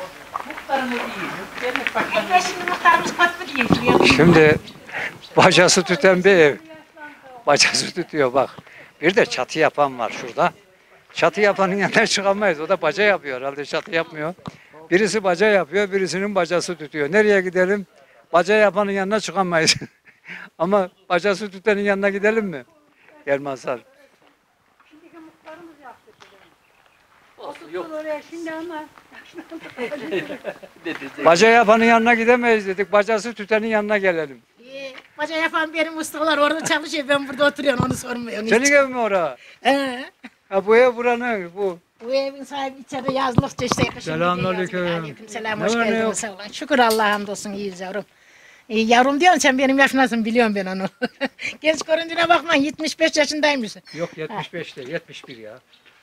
Şimdi muhtarımız patlı diyeyim. Şimdi bacası tüten bir ev. Bacası tütüyor bak. Bir de çatı yapan var şurada. Çatı yapanın yanına çıkamayız. O da baca yapıyor herhalde çatı yapmıyor. Birisi baca yapıyor, birisinin bacası tütüyor. Nereye gidelim? Baca yapanın yanına çıkamayız. Ama bacası tütenin yanına gidelim mi? Gel Mazhar. Yok. Şimdi ama. Baca yapanın yanına gidemeyiz dedik. Bacası tütenin yanına gelelim. Baca yapan benim ustalar orada çalışıyor. Ben burada oturuyorum onu sormuyorum. Senin ev mi ora? Ha bu ev buranın bu. Bu evin sahibi içeride yazlıkça işte. Selamünaleyküm. Aleykümselam. Ne Hoş var ne geldiniz. yok? Sağ olun. Şükür Allah'a hamdolsun iyiyiz yavrum. Yavrum diyorsun sen benim yaşımdasın biliyorum ben onu. Genç göründüğüne bakma 75 yaşındaymış. Yok 75 değil 71 ya.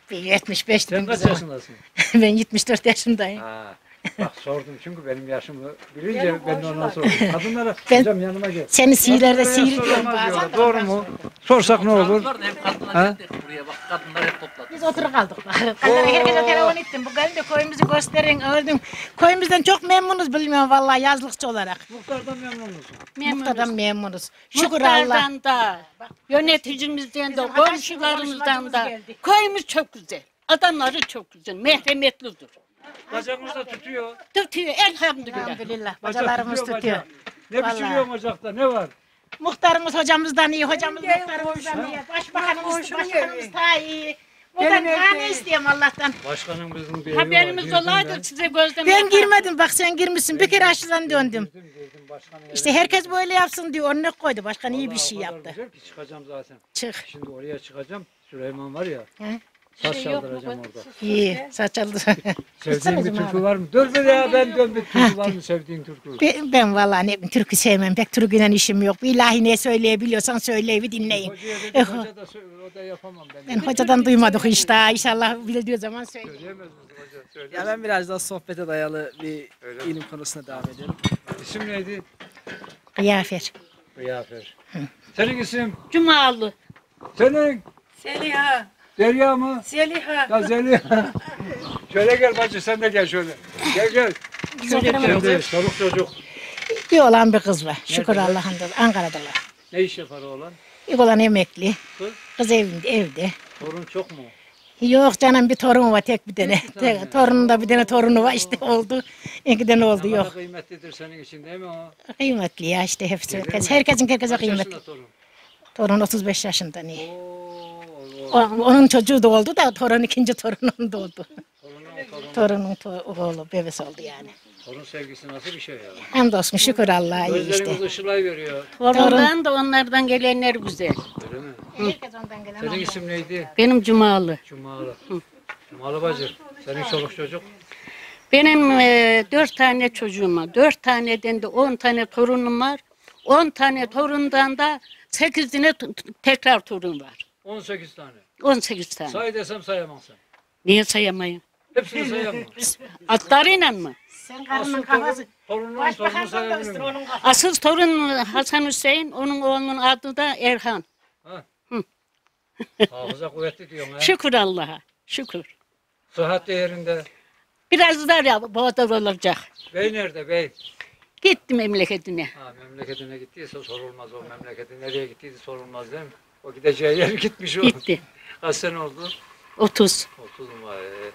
75 Sen dedim kaç kızım. yaşındasın? Ben 74 yaşındayım. Ha, bak sordum çünkü benim yaşımı bilince ben de ona sordum. Kadınlara Ben- hocam yanıma gel. Seni sihirlerde Kadınlara sihir diyorum soramaz bazen. diyorlar. de Doğru ondan mu? sonra. Sorsak ne olur? Var da hep kadınlar Ha? geldi buraya bak kadınlar hep topladı. Biz oturup kaldık. Kadınlara herkese telefon ettim. Bu gelin de köyümüzü gösterin, ördüm. Köyümüzden çok memnunuz bilmiyorum vallahi yazlıkçı olarak. Muhtardan memnun musun? Muhtardan memnunuz. Şükür Allah. Muhtardan da, yöneticimizden de, Bizim arkadaş komşularımızdan da. geldi. Köyümüz çok güzel. Adamları çok güzel, merhametlidir. Bacağımız da tutuyor. Tutuyor elhamdülillah. Elhamdülillah. Bacak Bacalarımız tutuyor, tutuyor. bacak. Ne Vallahi. pişiriyorsun ocakta? Ne var? Muhtarımız hocamızdan iyi, hocamız muhtarımızdan iyi. Başbakanımız daha iyi. Buradan daha ne isteyeyim Allah'tan. Başkanım bizim bir evi Haberimiz var. olaydı size gözlem Ben girmedim bak sen girmişsin. Bir kere aşıdan döndüm. İşte herkes böyle yapsın diyor. Örnek koydu. Başkan iyi bir şey yaptı. Güzel ki çıkacağım zaten. Çık. Şimdi oraya çıkacağım. Süleyman var ya. He? Saç çaldıracağım orada. İyi. Saç aldı. Sevdiğin bir türkü var mı? Dur bir ya ben dön bir türkü var mı sevdiğin türkü? Ben vallahi ne türkü sevmem. Pek türküyle işim yok. Bir ilahi ne söyleyebiliyorsan söyleyi dinleyin. Hocaya dedim hoca da o da yapamam ben. Ben hocadan duymadık işte. İnşallah bildiği zaman söyleyeyim. Söyleyemez misin hoca? Söyle. Ya ben biraz daha sohbete dayalı bir Öyle. ilim konusuna devam edelim. İsim neydi? Kıyafer. Kıyafer. Senin isim? Cumalı. Senin? Seliha. Derya mı? Seliha. Ya Zeliha. Şöyle gel bacı sen de gel şöyle. Gel gel. Sen de çoluk çocuk. Bir oğlan bir kız var. Şükür Allah'ın Ankara'dalar. Ne iş yapar oğlan? İlk olan emekli. Kız? Kız evde. Torun çok mu? Yok canım bir torun var tek bir tane. Torunun da bir tane torunu var işte oldu. İki tane oldu Ama da yok. kıymetlidir senin için değil mi o? Kıymetli ya işte hepsi. Gelir Herkes, mi? herkesin Kaç kıymetli. yaşında torun? Torun 35 yaşında niye? Oo, Onun çocuğu da oldu da torun ikinci torunun da oldu. torunun Torunun oğlu bebesi oldu yani. Torun sevgisi nasıl bir şey ya? Hamdolsun şükür Allah'a iyi işte. Gözlerimiz ışılay veriyor. Torundan da onlardan gelenler güzel. Öyle mi? Herkes ondan gelen Senin isim neydi? Benim Cumalı. Cumalı. Cumalı bacı. Senin çoluk çocuk? Benim 4 tane çocuğum var. 4 taneden de 10 tane torunum var. 10 tane torundan da 8'ine tekrar torun var. 18 tane. 18 tane. Say desem sayamazsın. Niye sayamayın? Hepsini sayamam. Atlarıyla mı? Sen karının kafası. Torunun torunu sayabilirim. Asıl torun Hasan Hüseyin, onun oğlunun adı da Erhan. Hafıza kuvvetli diyorsun ha. Şükür Allah'a, şükür. Sıhhat değerinde. Biraz daha ya bu kadar olacak. Bey nerede bey? Gitti memleketine. Ha, memleketine gittiyse sorulmaz o memleketi. Nereye gittiyse sorulmaz değil mi? O gideceği yer gitmiş o. Gitti. Kaç sene oldu? 30. 30 mu?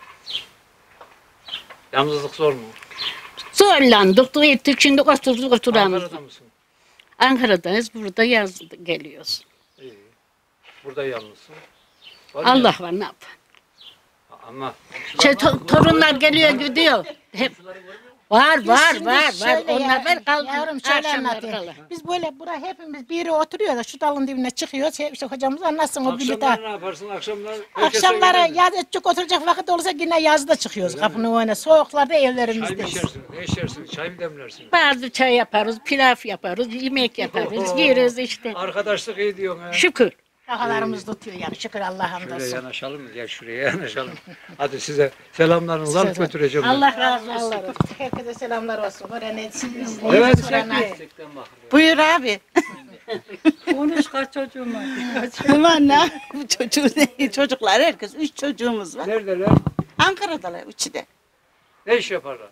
Yalnızlık zor mu? Zorlandık, ettik, şimdi oturamıyoruz. Ankara'da mısın? Ankara'dayız, burada yaz geliyoruz. İyi. Burada yalnızsın. Var mı Allah ya? var, ne yapar? Ama Torunlar geliyor, gidiyor. Hep var. Şöyle Onlar var, kaldı. Yavrum şöyle anlatayım. Biz böyle buraya hepimiz biri oturuyor da şu dalın dibine çıkıyoruz. İşte hocamız anlatsın o bilir akşamlar ne yaparsın? Akşamları yaz edecek oturacak vakit olursa yine yazda çıkıyoruz kapının önüne. Soğuklarda Çay mı evlerimizdeyiz. içersin? Ne içersin? Çay mı demlersin? Bazı çay yaparız, pilav yaparız, yemek yaparız, yeriz işte. Arkadaşlık iyi diyorsun ha. Şükür. Kafalarımız tutuyor yani şükür Allah'a Şöyle hamdolsun. yanaşalım mı? Gel şuraya yanaşalım. Hadi size selamlarınızı alıp götüreceğim. ben. Allah razı olsun. Herkese selamlar olsun. Evet. Buyur abi. Konuş kaç çocuğum var? Aman ne? Bu çocuğu değil. Çocuklar herkes. 3 çocuğumuz var. Neredeler? Ankara'dalar. 3'ü de. Ne iş yaparlar?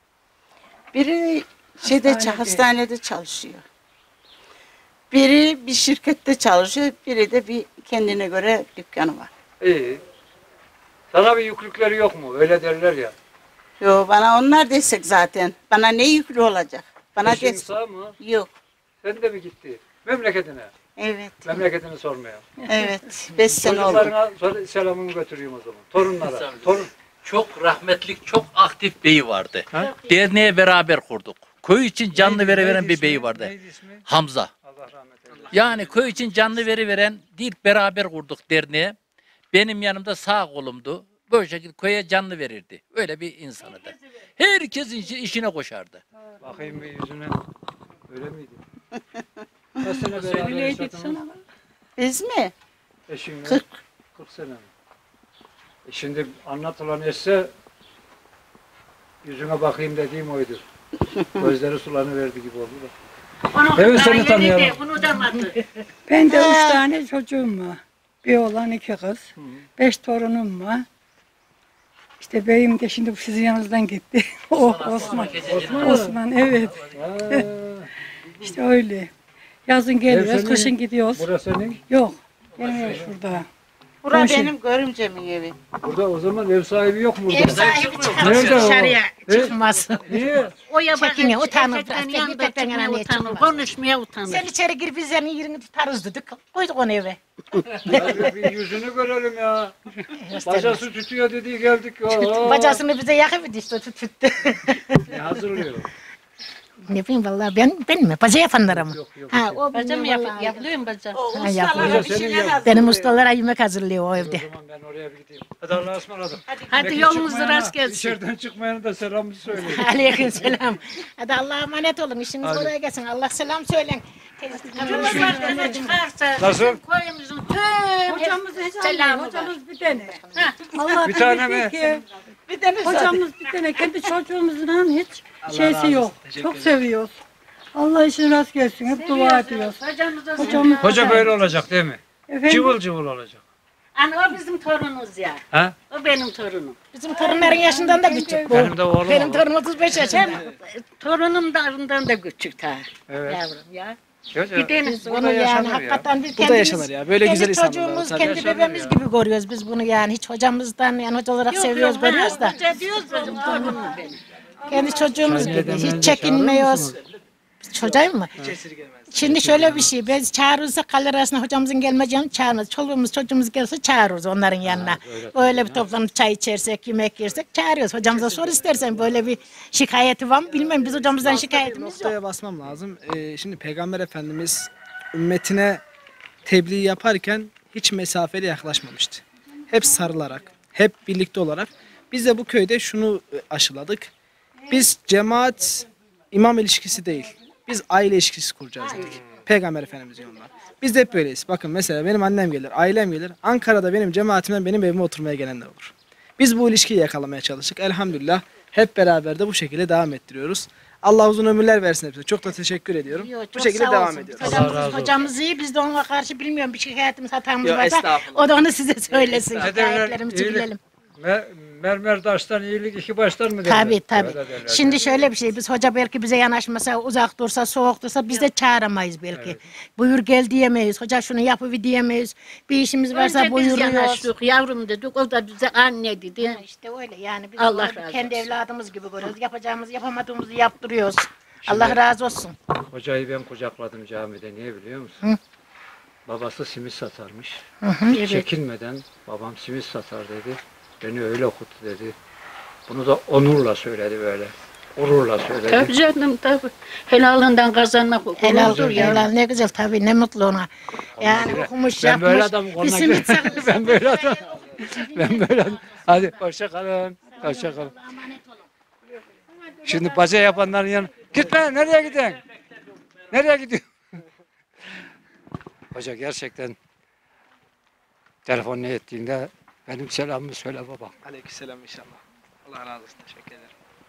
Biri hastanede çalışıyor. Biri bir şirkette çalışıyor. Biri de bir kendine göre dükkanı var. İyi. Sana bir yüklükleri yok mu? Öyle derler ya. Yo bana onlar desek zaten. Bana ne yüklü olacak? Bana Eşin desek. sağ mı? Yok. Sen de mi gitti? Memleketine. Evet. Memleketini sormaya. Evet. 5 sene oldu. Çocuklarına selamımı götüreyim o zaman. Torunlara. Torun. Çok rahmetlik, çok aktif beyi vardı. Derneğe beraber kurduk. Köy için canlı veren bir beyi vardı. Neydi ismi? Hamza. Allah rahmet eylesin. Yani köy için canlı veren ilk beraber kurduk derneğe. Benim yanımda sağ kolumdu. Böyle şekilde köye canlı verirdi. Öyle bir insanıydı. Herkesin işine koşardı. Bakayım bir yüzüne. Öyle miydi? Kaç sene beraber yaşadınız? Biz mi? Eşinle? 40. 40 sene mi? Şimdi anlatılan etse yüzüne bakayım dediğim oydu. Gözleri sulanıverdi gibi oldu da. Evet seni tanıyalım. Ben de 3 tane çocuğum var. Bir oğlan 2 kız. 5 torunum var. İşte beyim de şimdi sizin yanınızdan gitti. Osman. Osman evet. İşte öyle. Yazın geliyoruz, kışın gidiyoruz. Burası senin? Yok. Benim ev şurada. Bura Komşu. benim görümcemin evi. Burada o zaman ev sahibi yok mu burada? Ev sahibi çıkamaz Nerede o? dışarıya çıkmaz. Niye? O yabancı Çekine, utanır. erkeklerin Biraz yanında git çıkmaya utanır, utanır, konuşmaya utanır. Sen içeri gir biz senin yerini tutarız dedik. Koyduk onu eve. Ya bir yüzünü görelim ya. Bacası tütüyor dedi geldik. Bacasını bize yakıverdi işte tüttü. Ne hazırlıyor? Ne bileyim vallahi ben mi? Baca yapanlara mı? Ha o Bacam yapılıyor mu bacam? Ha, yapıyor. Benim ustalara yemek hazırlıyor o evde. O zaman ben oraya bir gideyim. Hadi Allah'a ısmarladık. Hadi Peki yolumuzu çıkmayana, rast gelsin. İçeriden çıkmayana da selamı söyleyin. Aleyküm selam. Hadi Allah'a emanet olun. İşiniz Hadi. oraya gelsin. Allah selam söyleyin. Cumhurbaşkanı çıkarsa Nasıl? bizim koyumuzun tüm Hocamız hiç selamı almıyor. var. Hocamız bir tane. Allah Bir tane mi? Bir tane hocamız bir tane. Kendi çocuğumuzdan hiç şeysi yok. Çok seviyoruz. Allah işini rast gelsin. Hep dua ediyoruz. Hocamız Hoca böyle olacak değil mi? Efendim? Cıvıl cıvıl olacak. Hani o bizim torunumuz ya. Ha? O benim torunum. Bizim torunların yaşından da küçük bu. Benim de oğlum Benim oldu. torunum 35 yaşında. Torunum da ondan da küçük ta. Evet. Yavrum ya. Hoca, Bir tane Biz burada bunu yani yaşanır ya. hakikaten biz Burada yaşanır ya. Böyle güzel insanlar var. çocuğumuz, Tabii. kendi Yaşanır bebeğimiz ya. gibi görüyoruz biz bunu yani. Hiç hocamızdan yani hoca olarak seviyoruz, görüyoruz da. Hoca diyoruz bizim torunum benim. Kendi çocuğumuz Çay gibi. neden önce Hiç çekinmiyoruz. çağırır mısınız? Çocuğum mu? Hiç esirgemez. Şimdi şöyle bir şey, biz çağırırsak kale arasında hocamızın gelmeyeceğini çağırmaz. Çoluğumuz çocuğumuz gelse çağırırız onların yanına. Böyle bir toplanıp çay içersek, yemek yersek çağırıyoruz. Hocamıza sor istersen böyle bir şikayeti var mı bilmem. Biz hocamızdan şikayetimiz yok. Noktaya basmam lazım. Şimdi Peygamber Efendimiz ümmetine tebliğ yaparken hiç mesafeli yaklaşmamıştı. Hep sarılarak, hep birlikte olarak. Biz de bu köyde şunu aşıladık. Biz cemaat imam ilişkisi değil. Biz aile ilişkisi kuracağız dedik. Peygamber Efendimiz yolundan. Biz de hep böyleyiz. Bakın mesela benim annem gelir, ailem gelir. Ankara'da benim cemaatimden benim evime oturmaya gelenler olur. Biz bu ilişkiyi yakalamaya çalıştık. Elhamdülillah hep beraber de bu şekilde devam ettiriyoruz. Allah uzun ömürler versin hepsine. Çok da teşekkür ediyorum. Yo, bu çok şekilde sağ devam olsun. ediyoruz. Hocamız iyi, biz de ona karşı bilmiyorum bir şikayetimiz, hatamız Yo, varsa estağfurullah. o da onu size söylesin. Ne derler? Şikayetlerimizi bilelim. Mermer taştan iyilik iki baştan mı derler? Tabii. Öyle derler. Şimdi şöyle bir şey, biz hoca belki bize yanaşmasa, uzak dursa, soğuk dursa biz de çağıramayız belki. Evet. Buyur gel diyemeyiz, hoca şunu yapıver diyemeyiz. Bir işimiz varsa Önce biz buyuruyoruz. yanaştık, yavrum dedik, o da bize anne dedi. İşte öyle yani biz Allah onu razı kendi olsun. evladımız gibi görüyoruz. Yapacağımızı yapamadığımızı yaptırıyoruz. Allah razı olsun. Hocayı ben kucakladım camide. Niye biliyor musun? Hı. Babası simit satarmış. Evet. Çekinmeden babam simit satar dedi. Beni öyle okuttu dedi. Bunu da onurla söyledi böyle. Gururla söyledi. Tabii canım tabii. Helalından kazanmak Helal, gururdur ya. helal ne güzel tabii ne mutlu ona. Yani okumuş Ben yapmış. böyle adamım. Bir simit Ben böyle adam. Ben böyle adam. Hadi hoşça kalın. Hoşça kalın. Şimdi baca yapanların yanına. Gitme, nereye gidiyorsun? Nereye gidiyorsun? Hoca gerçekten telefon ne ettiğinde benim selamımı söyle baba. Aleykümselam inşallah. Allah razı olsun. Teşekkür ederim.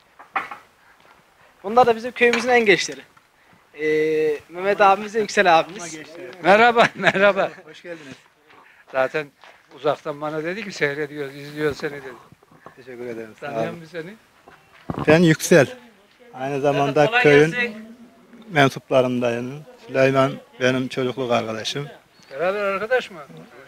Bunlar da bizim köyümüzün en gençleri. Mehmet abimiz de Yüksel abimiz. Merhaba, merhaba. Hoş geldiniz. Zaten uzaktan bana dedi ki seyrediyoruz, izliyoruz seni dedi. Teşekkür ederim. Tanıyan mı seni? Ben Yüksel. Aynı zamanda Kolay köyün gelsin. mensuplarındayım. Süleyman benim çocukluk arkadaşım. Beraber arkadaş mı?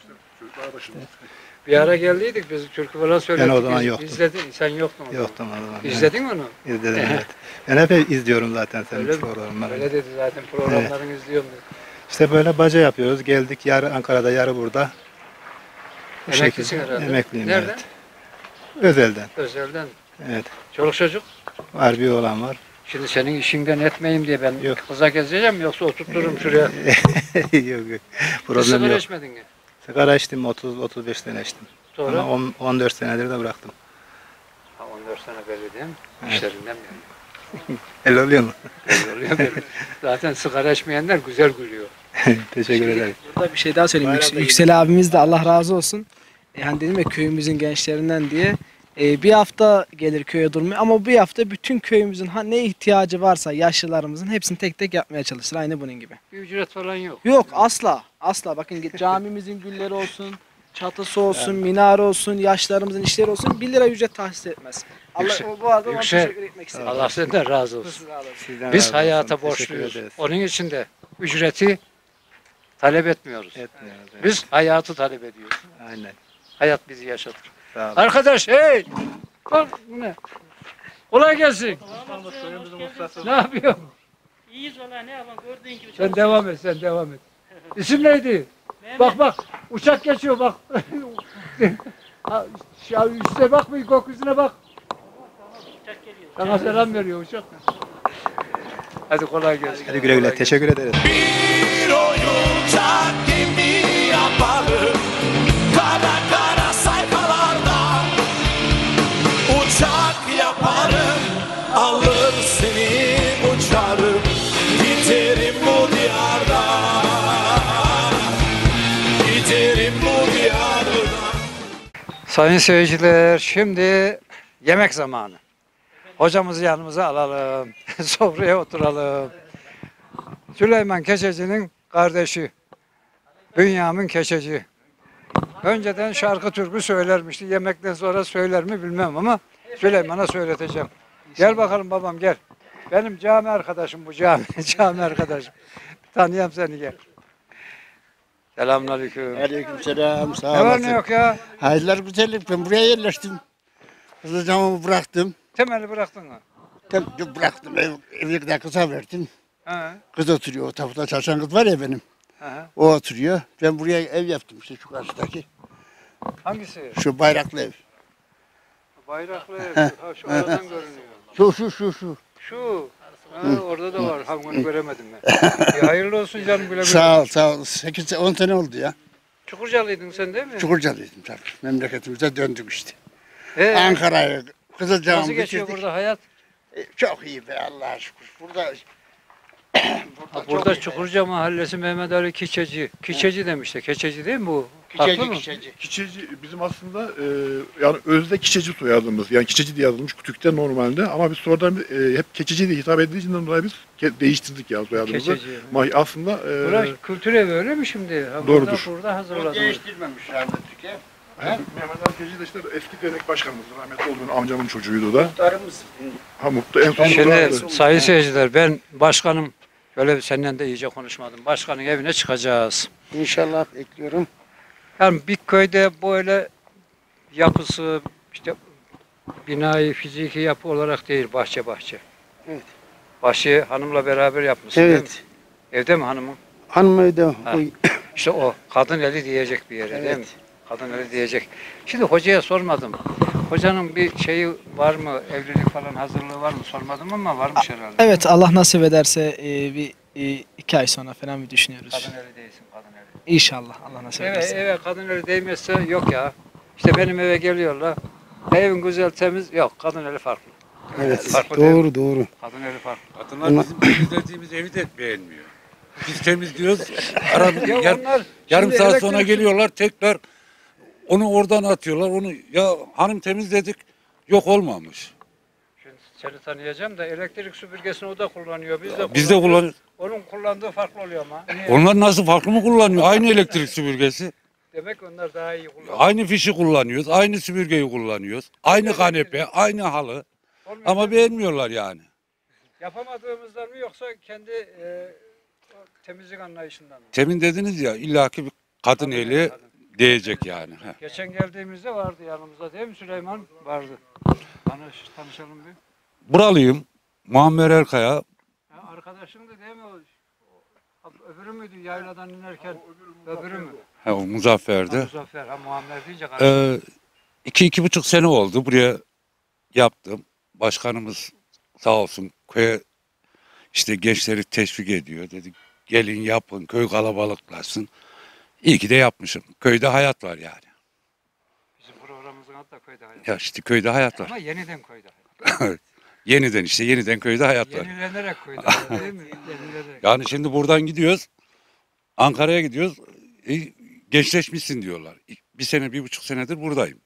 Bir ara geldiydik biz türkü falan söyledik. Ben o zaman yoktum. İzledin, sen yoktun o zaman. Yoktum o zaman. İzledin mi onu? İzledim evet. Ben hep izliyorum zaten senin Öyle mi? programlarını. Öyle dedi zaten programlarını izliyorum dedi. İşte böyle baca yapıyoruz. Geldik yarı Ankara'da yarı burada. Bu Emeklisin şekilde. herhalde. Emekliyim Nereden? evet. Özelden. Özelden. Evet. Çoluk çocuk? Var bir oğlan var. Şimdi senin işinden etmeyeyim diye ben kıza gezeceğim yoksa oturturum şuraya. Yok yok. Bir Problem sigara yok. içmedin mi? Sigara içtim 30-35 sene içtim. Sonra? Ama 14 senedir de bıraktım. Ha, 14 sene belli değil mi? Evet. İşlerinden mi? El oluyor mu? Belli oluyor belli. Zaten sigara içmeyenler güzel gülüyor. Teşekkür ederim. Burada bir şey daha söyleyeyim. Bayram da Yüksel abimiz de Allah razı olsun. Yani dedim ya köyümüzün gençlerinden diye. Bir hafta gelir köye durmaya ama bir hafta bütün köyümüzün ne ihtiyacı varsa yaşlılarımızın hepsini tek tek yapmaya çalışır. Aynı bunun gibi. Bir ücret falan yok. Yok asla. Asla. Bakın camimizin gülleri olsun, çatısı olsun, minare olsun, yaşlarımızın işleri olsun 1 lira ücret tahsis etmez. Allah bu arada ona teşekkür etmek istedim. Allah senden razı olsun. Sizden Biz razı olsun. hayata Teşekkür borçluyuz. ederiz. Onun için de ücreti talep etmiyoruz. Etmiyoruz, evet. Biz hayatı talep ediyoruz. Aynen. Hayat bizi yaşatır. Sağ olun. Arkadaş hey! Bak bu ne? Kolay gelsin. Ne yapıyorsun? İyiyiz valla ne yapalım gördüğün gibi. Sen devam et, sen devam et. İsim neydi? Bak bak, uçak geçiyor bak. Ha, ya üstte bak bir gökyüzüne bak. Uçak geliyor. Sana selam veriyor uçak. Hadi kolay gelsin. Hadi güle güle. Teşekkür ederiz. Bir oyuncak gemi yaparım kara kara sayfalarda uçak yaparım alır seni uçarım giderim bu diyarda giderim bu diyarda. Sayın seyirciler, şimdi yemek zamanı. Hocamızı yanımıza alalım. Sofraya oturalım. Süleyman Keçeci'nin kardeşi. Bünyamin Keçeci. Önceden şarkı türkü söylermişti. Yemekten sonra söyler mi bilmem ama Süleyman'a söyleteceğim. Gel bakalım babam gel. Benim cami arkadaşım bu cami arkadaşım. Tanıyam seni gel. Selamünaleyküm. Aleykümselam. Sağ Ne var olasın. ne yok ya? Hayırlar güzellik. Ben buraya yerleştim. Hızlıcamı bıraktım. Temeli bıraktın mı? Bıraktım. Evi de kısa verdim. Ha. Kız oturuyor. O tarafta çalışan kız var ya benim. Ha. O oturuyor. Ben buraya ev yaptım işte şu karşıdaki. Hangisi? Şu bayraklı ev. Bayraklı ev. Ha, Ha, şu ha. aradan görünüyor. Şu. Şu. Ha, Hı. orada da var. Ha, bunu göremedim ben. Hayırlı olsun canım, güle güle. Sağ ol. 8-10 sene oldu ya. Çukurcalıydın sen değil mi? Çukurcalıydım tabii. Memleketimize döndük işte. Ankara'ya, Kızılcahamam'ı nasıl geçiyor bitirdik. burada hayat? Çok iyi be Allah'a şükür. Burada Burada Çukurca Mahallesi Mehmet Ali Kiçeci. Kiçeci demişler. Keçeci değil mi bu? Haklı mı? Kiçeci bizim aslında yani özde Kiçeci soyadımız. Yani Kiçeci diye yazılmış Kütük'te normalde ama biz sonradan hep Keçeci diye hitap edildiğinden dolayı biz değiştirdik ya soyadımızı. Keçeci. Aslında Burası kültür evi öyle mi şimdi? Ha, Doğrudur. Burada hazırladınız. değiştirmemişler Türkiye. Mehmet Ali Keçeci de işte eski dernek başkanımız. Rahmetli olduğun amcamın çocuğuydu da. Muhtarımız. Ha mutlu en son. Şimdi sayın seyirciler, ben başkanım, öyle senden de iyice konuşmadım. Başkanın evine çıkacağız. İnşallah bekliyorum. Yani bir köyde böyle yapısı, işte binayı fiziki yapı olarak değil, bahçe. Evet. Bahçeyi hanımla beraber yapmışsın değil mi? Evet. Evde mi hanımın? Hanım evde. Ha. İşte o kadın eli diyecek bir yere değil mi? Evet. Kadın eli diyecek. Şimdi hocaya sormadım. Hocanın bir şeyi var mı? Evlilik falan hazırlığı var mı? Sormadım ama varmış herhalde. Evet, Allah nasip ederse bir 2 ay sonra falan bir düşünüyoruz. Kadın eli değilsin, kadın eli. İnşallah Allah nasip ederse. Eve kadın eli değmezse yok ya. İşte benim eve geliyorlar. Evin güzel temiz, yok kadın eli farklı. Evet. Farklı değil mi? Doğru. Kadın eli farklı. Kadınlar bizim temizlediğimiz evi de beğenmiyor. Biz temizliyoruz. Yarım şimdi saat sonra elektrik- geliyorlar tekrar onu oradan atıyorlar. Onu ya hanım temizledik yok olmamış. Şimdi seni tanıyacağım da elektrik süpürgesini o da kullanıyor. Biz de kullanıyoruz. Onun kullandığı farklı oluyor ama. Onlar nasıl farklı mı kullanıyor? Aynı elektrik süpürgesi. Demek onlar daha iyi kullanıyor. Aynı fişi kullanıyoruz. Aynı süpürgeyi kullanıyoruz. Aynı kanepe, aynı halı. Ama beğenmiyorlar yani. Yapamadığımızdan mı yoksa kendi o temizlik anlayışından mı? Temin dediniz ya illaki bir kadın eli değecek yani. Heh. Geçen geldiğimizde vardı yanımızda değil mi Süleyman? Vardı. Tanışalım bir. Buralıyım. Muammer Erkaya. Ya arkadaşındı değil mi o? Öbürü müydü yayladan inerken? Öbürü mü? O Muzaffer'de. Muzaffer. Ha Muammer deyince karşı. 2,5 sene oldu buraya yaptım. Başkanımız sağ olsun köye işte gençleri teşvik ediyor. Dedi gelin yapın köy kalabalıklasın. İyi ki de yapmışım. Köyde hayat var yani. Bizim programımızın adı da köyde hayat. Ya işte köyde hayat var. Ama yeniden köyde hayat. yeniden köyde hayat var. Yenilenerek köyde hayat değil mi? Yenilenerek. Yani şimdi buradan gidiyoruz. Ankara'ya gidiyoruz. Gençleşmişsin diyorlar. 1,5 senedir buradayım.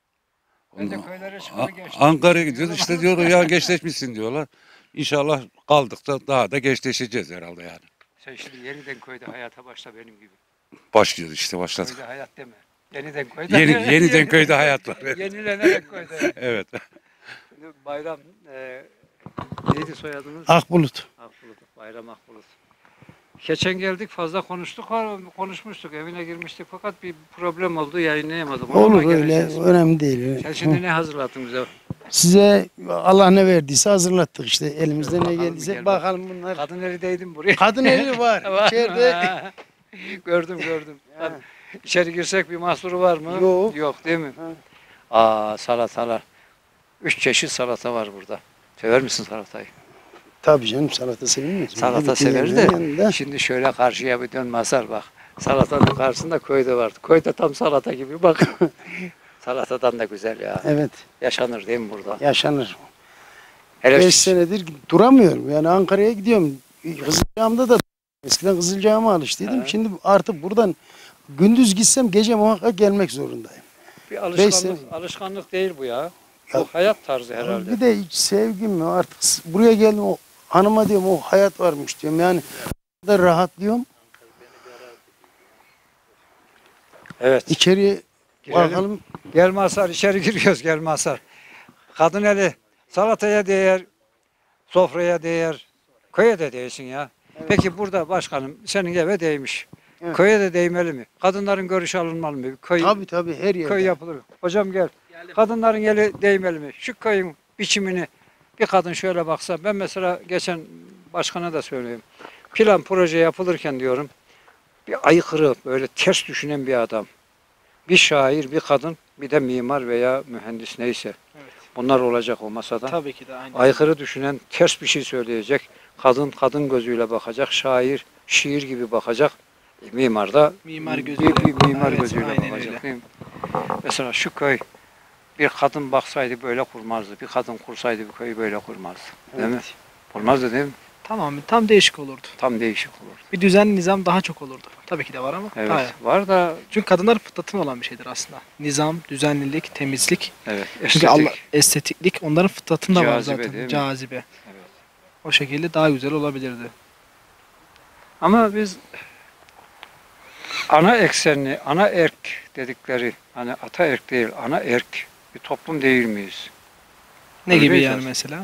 Ben de köylere çıkıp gençleştim. Ankara'ya gidiyoruz işte diyorlar ya gençleşmişsin diyorlar. İnşallah kaldık da daha da gençleşeceğiz herhalde yani. Sen şimdi yeniden köyde hayata başla benim gibi. Başlıyoruz işte başladık. Köyde hayat deme. Yeniden köyde. Yeniden köyde hayat var. Yenilenerek köyde. Evet. Bayram neydi soyadınız? Akbulut. Akbulut. Bayram Akbulut. Geçen geldik fazla konuşmuştuk evine girmiştik fakat bir problem oldu yayınlayamadım. Ona Olur öyle geleceğiz. önemli değil. Sen şimdi ne hazırlattın bize? Size Allah ne verdiyse hazırlattık işte elimizde ne geldiyse gel bakalım bunlar. Kadın eli değdim buraya. Kadın eli var Var içeride. mı? gördüm. Hadi, İçeri girsek bir mahsuru var mı? Yok. Yok değil mi? Salatalar. 3 çeşit salata var burada. Sever misin salatayı? Tabii canım salata sevilmez. Salata severiz de şimdi şöyle karşıya bir dön Mazhar bak. Salatanın karşısında köyde vardı. Köyde tam salata gibi bak. Salatadan da güzel ya. Evet. Yaşanır değil mi burada? Yaşanır. Hele 5 senedir duramıyorum. Yani Ankara'ya gidiyorum. Kızılcahamam'da da eskiden Kızılcahamam'a alıştıydım. Şimdi artık buradan gündüz gitsem gece muhakkak gelmek zorundayım. Bir Beş alışkanlık değil bu ya. Bu hayat tarzı herhalde. Bir de hiç sevgim mi artık buraya geldim o hanıma diyorum o hayat varmış diyorum. Yani da rahatlıyorum. Evet. İçeriye Girelim. bakalım. Gel Mazhar içeri giriyoruz gel Mazhar. Kadın eli salataya değer, sofraya değer, köye de değsin ya. Peki burada başkanım senin eve değmiş. Evet. Köye de değmeli mi? Kadınların görüşü alınmalı mı? Köy, Tabii her yerde. köy yapılır mı? Hocam gel. Kadınların eli değmeli mi? Şu köyün biçimini bir kadın şöyle baksa. Ben mesela geçen başkana da söyleyeyim. Plan proje yapılırken diyorum bir aykırı böyle ters düşünen bir adam. Bir şair, bir kadın, bir de mimar veya mühendis neyse. Evet. Bunlar olacak o masada. Tabii ki de aynen. Aykırı düşünen, ters bir şey söyleyecek. Kadın, kadın gözüyle bakacak. Şair, şiir gibi bakacak. Mimar da Mimar gözüyle. bir mimar Evet, gözüyle aynen bakacak. öyle. Değil mi? Mesela şu köy bir kadın baksaydı böyle kurmazdı. Bir kadın kursaydı bir köyü böyle kurmazdı. Değil mi? Evet. Kurmazdı değil mi? Tamam, tam değişik olurdu. Tam değişik olur. Bir düzen, nizam daha çok olurdu. Tabii ki de var ama. Evet. Hayır. Var da Çünkü kadınlar fıtratın olan bir şeydir aslında. Nizam, düzenlilik, temizlik. evet. Çünkü Estetik. Allah estetiklik onların fıtratında var Cazibe zaten. değil mi? Cazibe. Evet. O şekilde daha güzel olabilirdi. Ama biz ana eksenli, ana erk dedikleri, hani ata erk değil, ana erk bir toplum değil miyiz? Ne Öyle gibi miyiz yani aslında? mesela?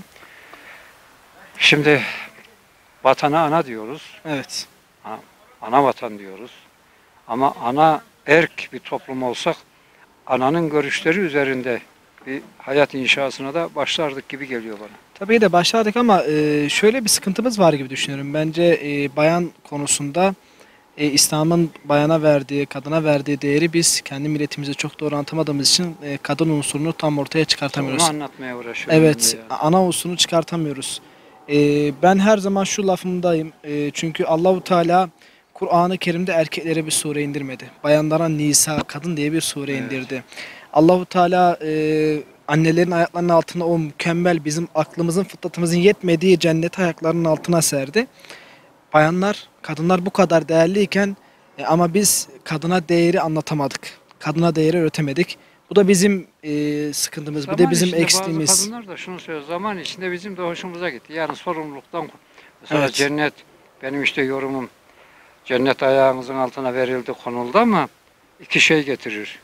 Şimdi vatana ana diyoruz, Evet. ana vatan diyoruz. Ama ana erk bir toplum olsak, ananın görüşleri üzerinde bir hayat inşasına da başlardık gibi geliyor bana. Tabii de başladık ama şöyle bir sıkıntımız var gibi düşünüyorum. Bence bayan konusunda İslam'ın bayana verdiği, kadına verdiği değeri biz kendi milletimize çok doğru anlatamadığımız için kadın unsurunu tam ortaya çıkartamıyoruz. Onu anlatmaya uğraşıyorum. Evet, ben de ana unsurunu çıkartamıyoruz. Ben her zaman şu lafımdayım. Çünkü Allahu Teala Kur'an-ı Kerim'de erkeklere bir sure indirmedi. Bayanlara Nisa, kadın diye bir sure indirdi. Allahu Teala annelerin ayaklarının altına o mükemmel bizim aklımızın, fıtratımızın yetmediği cenneti ayaklarının altına serdi. Bayanlar, kadınlar bu kadar değerliyken ama biz kadına değeri anlatamadık. Kadına değeri öğretemedik. Bu da bizim sıkıntımız, bu da bizim içinde eksiğimiz. Bazı kadınlar da şunu söylüyor, zaman içinde bizim de hoşumuza gitti. Yani sorumluluktan, mesela Evet. cennet, benim işte yorumum, cennet ayağımızın altına verildi, konuldu ama iki şey getirir.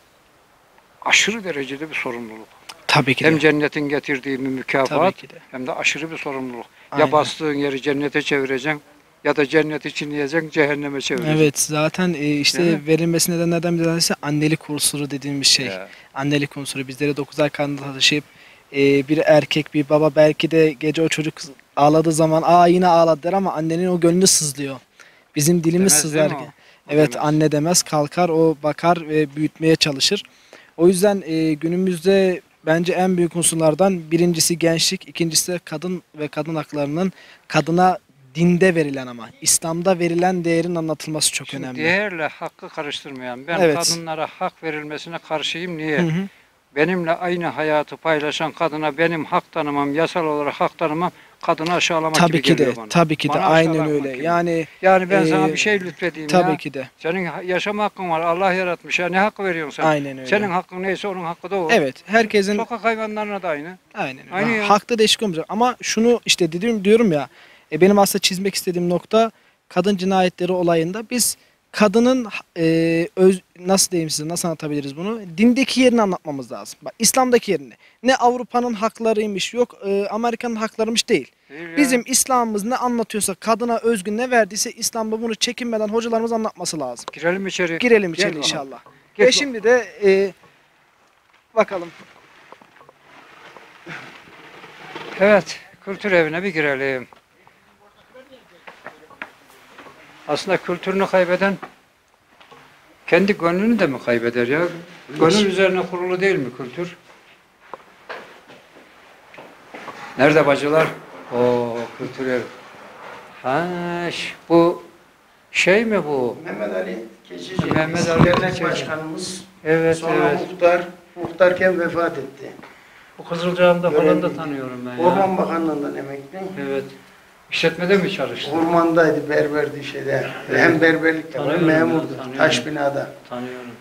Aşırı derecede bir sorumluluk. Tabii ki de. Hem cennetin getirdiği bir Tabii mükafat, ki de. hem de aşırı bir sorumluluk. Aynen. Ya bastığın yeri cennete çevireceksin, ya da cenneti çiğneyeceksin, cehenneme çevireceksin. Evet, zaten Değil işte mi? verilmesi nedenlerden bir tanesi annelik unsuru dediğimiz şey. Ya. Annelik unsuru bizleri 9 ay karnında taşıyıp bir erkek, bir baba belki de gece o çocuk ağladığı zaman yine ağladı der ama annenin o gönlü sızlıyor. Bizim dilimiz Demez sızlar. değil mi o? O Evet, demez. anne demez, kalkar, o bakar ve büyütmeye çalışır. O yüzden günümüzde bence en büyük unsurlardan birincisi gençlik, ikincisi de kadın ve kadın haklarının kadına dinde verilen ama İslam'da verilen değerin anlatılması çok Şimdi önemli. değerle hakkı karıştırmayan, ben Evet. kadınlara hak verilmesine karşıyım. Niye? Hı hı. Benimle aynı hayatı paylaşan kadına benim hak tanımam, yasal olarak hak tanımam, kadını aşağılamak Tabii gibi ki de, geliyor bana. tabii ki de Bana aynen aşağılamak öyle. gibi. Yani ben sana bir şey lütfedeyim tabii ya. ki de. Senin yaşama hakkın var, Allah yaratmış ya, ne hakkı veriyorsun sen? Aynen öyle. Senin hakkın neyse onun hakkı da o. Evet, herkesin Sokak hayvanlarına da aynı. aynen öyle. Aynı ya. Hakta değişik olmayacak ama şunu işte diyorum ya, benim aslında çizmek istediğim nokta kadın cinayetleri olayında biz kadının nasıl diyeyim size, nasıl anlatabiliriz bunu? Dindeki yerini anlatmamız lazım. Bak, İslam'daki yerini. Ne Avrupa'nın haklarıymış, yok Amerika'nın haklarıymış değil. Değil ya. Bizim İslam'ımız ne anlatıyorsa, kadına özgün ne verdiyse İslam'da bunu çekinmeden hocalarımız anlatması lazım. Girelim içeri. Girelim Gel içeri bakalım. inşallah. Geç Ve şimdi de bakalım. Evet, kültür evine bir girelim. Aslında kültürünü kaybeden kendi gönlünü de mi kaybeder ya? Gönül üzerine kurulu değil mi kültür? Nerede bacılar? O kültür ev. Bu şey mi bu? Mehmet Ali Keçici. Mehmet Ali Dernek Keçici. başkanımız. Evet, Sonra evet. muhtarken vefat etti. Bu Kızılcahamam'da falan da Görevliydi. tanıyorum ben ya. Orman Bakanlığı'ndan emekli. Evet. İşletmede mi çalıştı? Ormandaydı, berberdi şeyde. Hem berberlik yapıyor, Tanıyorum ben, memurdu. tanıyorum. Taş binada. Tanıyorum.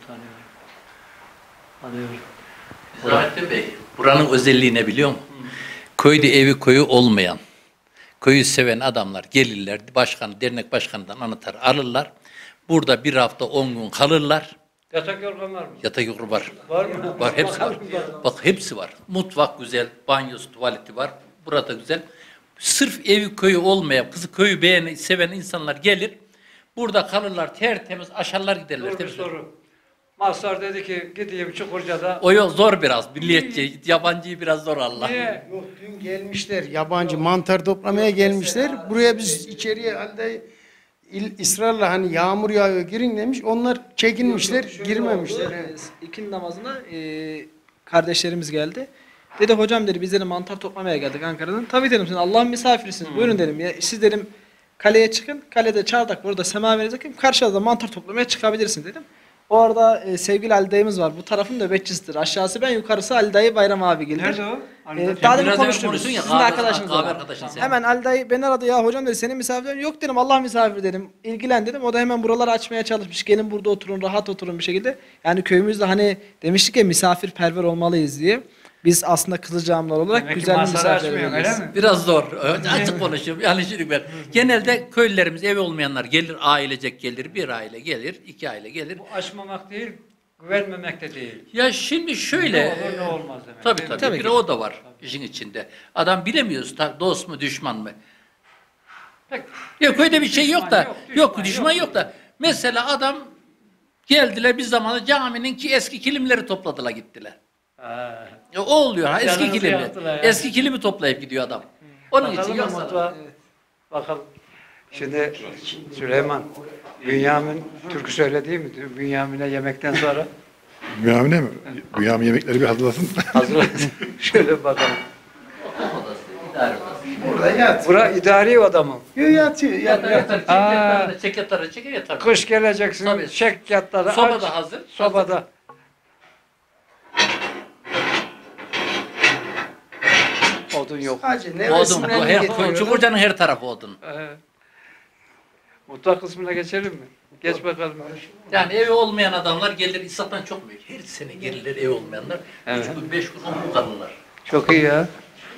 Nizamettin Bey, buranın özelliği ne biliyor musun? Köyde evi koyu olmayan, köyü seven adamlar gelirler, dernek başkanından anahtar alırlar. Burada bir hafta 10 gün kalırlar. Yatak yorgan var mı? Yatak yorganı var. Var mı? Var, hepsi var. Bak hepsi var. Mutfak güzel, banyosu, tuvaleti var. Burada güzel. Sırf evi köyü olmayan, kızı köyü seven insanlar gelir. Burada kalırlar, tertemiz aşarlar giderler. Bir soru. Mazhar dedi ki gideyim Çukurca'da. O yol zor biraz. Milliyetçi, yabancıyı biraz zor Allah. Niye? Yok dün gelmişler yabancı mantar toplamaya gelmişler. Buraya biz içeriye halde ısrarla hani yağmur yağıyor girin demiş. Onlar çekinmişler girmemişler. İkindi namazına kardeşlerimiz geldi. Dedi hocam dedi biz de mantar toplamaya geldik Ankara'dan. Tabii dedim siz Allah'ın misafirisiniz. Buyurun dedim. Ya, siz dedim kaleye çıkın. Kalede çardak burada semaverize yakın. Karşıda mantar toplamaya çıkabilirsin dedim. O arada sevgili Ali dayımız var. Bu tarafın nöbetçisidir. Aşağısı ben, yukarısı Ali dayı, Bayram abi gelir. Nerede o? Daha demin konuştuk. konuştun ya, Sizin arkadaşınız kahve var. arkadaşın sen. Hemen Ali dayı beni aradı ya hocam dedi senin misafirin yok dedim. Allah misafir dedim. İlgilen dedim. O da hemen buraları açmaya çalışmış. Gelin burada oturun, rahat oturun bir şekilde. Yani köyümüzde hani demiştik ya misafirperver olmalıyız diye. Biz aslında Kızılcahamamlar olarak Demek ki güzel bir masada açmıyor, misafirperveriz. öyle mi? Biraz zor. Açık konuşayım. Yani şimdi ben. Genelde köylülerimiz evi olmayanlar gelir, ailecek gelir. Bir aile gelir, iki aile gelir. Bu açmamak değil, güvenmemek de değil. Ya şimdi şöyle. Ne olur ne olmaz demek. Tabii değil mi? tabii. Bir de o da var işin içinde. Adam bilemiyoruz dost mu düşman mı? Yok öyle bir şey yok da. Yok düşman yok da. Mesela adam geldiler bir zamanında caminin ki eski kilimleri topladılar gittiler. O oluyor ha eski Canınızı kilimi. yaktılar ya. Eski kilimi toplayıp gidiyor adam. Onun için Bakalım mı yoksa. mutfağa? Bakalım. Şimdi Süleyman, Bünyamin türkü söyledi mi? Bünyamin'e yemekten sonra Bünyamin'e mi? Bünyamin yemekleri bir hazırlasın. hazırlasın. Şöyle bir bakalım. Burada yat. Bura idari oda mı? Yatıyor. Çek yatar. Kış geleceksin, Tabii. çek yatları Soba aç. da hazır. Sobada. Odun yok. Hacı Odun. nevesinden getiriyorlar. Çukurca'nın her tarafı odun. Mutfak kısmına geçelim mi? Geç bakalım. Yani evi olmayan adamlar gelir İshak'tan çok büyük. Her sene gelirler ev olmayanlar. Evet. 3 gün 5 gün 10 gün kalırlar. Çok iyi ya.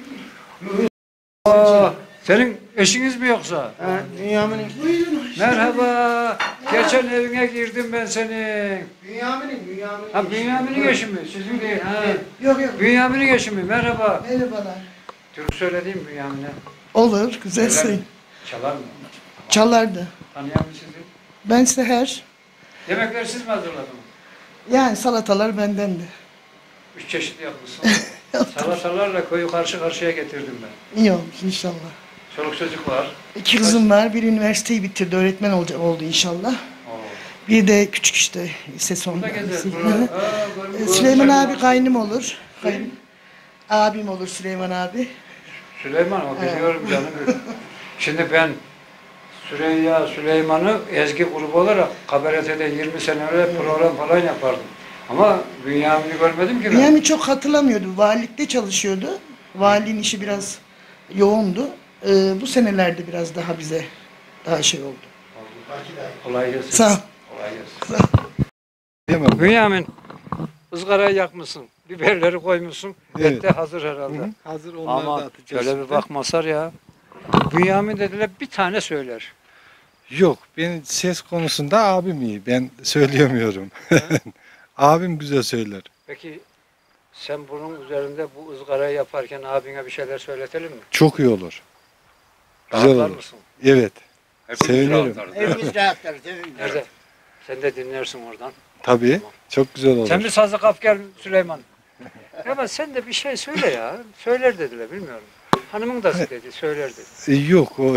Aa, senin eşiniz mi yoksa? Bünyamin'in. Merhaba. Geçen evine girdim ben senin. Bünyamin'in. Ha Bünyamin'in eşi mi? Sizin değil. Ha. Yok. Bünyamin'in eşi mi? Merhaba. Merhabalar. Türk söylediğim Bünyamin'e. Olur, güzel Söyler mi? sayın. Çalar mı? Çalardı. Tanıyan mı sizi? Ben Seher. Yemekleri siz mi hazırladınız? Yani salatalar benden de. 3 çeşit yapmışsınız. Salatalarla koyu karşı karşıya getirdim ben. İyi olmuş inşallah. Çoluk çocuk var. 2 kızım var. Biri üniversiteyi bitirdi. Öğretmen oldu inşallah. Bir de küçük işte lise son. Süleyman abi kaynım olur. Abim olur Süleyman abi. Süleyman o biliyorum canım. Şimdi ben Süleyman'ı Ezgi grubu olarak KBRT'de 20 sene önce program falan yapardım. Ama Bünyamin'i görmedim ki ben. Yani çok hatırlamıyordu. Valilikte çalışıyordu. Valiliğin işi biraz yoğundu. Bu senelerde biraz daha bize daha şey oldu. Kolay gelsin. Sağ ol. Kolay gelsin. Bünyamin, ızgarayı yakmışsın. Biberleri koymuşsun. Evet. Et de hazır herhalde. Hazır onları Ama da atacağız. şöyle bir bak Mazhar ya. Bünyamin dediler bir tane söyler. Yok, benim ses konusunda abim iyi. Ben söyleyemiyorum. Abim güzel söyler. Peki sen bunun üzerinde bu ızgarayı yaparken abine bir şeyler söyletelim mi? Çok iyi olur. Güzel Rahatlar olur. mısın? Evet. Hepimiz Sevinirim. rahatlarız. Hepimiz rahatlarız. Nerede? Sen de dinlersin oradan. Tabii. Çok güzel olur. Sen bir sazlı kap gel Süleyman. Ama sen de bir şey söyle ya. Söyler dediler bilmiyorum. Hanımın da dedi, söyler dedi. Yok o.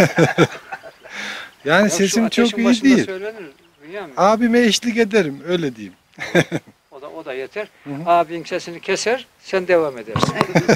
Yani Ya sesim şu çok ateşin iyi başında değil. Söylenir, Bünyamin. Abime eşlik ederim öyle diyeyim. O da yeter. Abin sesini keser, sen devam edersin.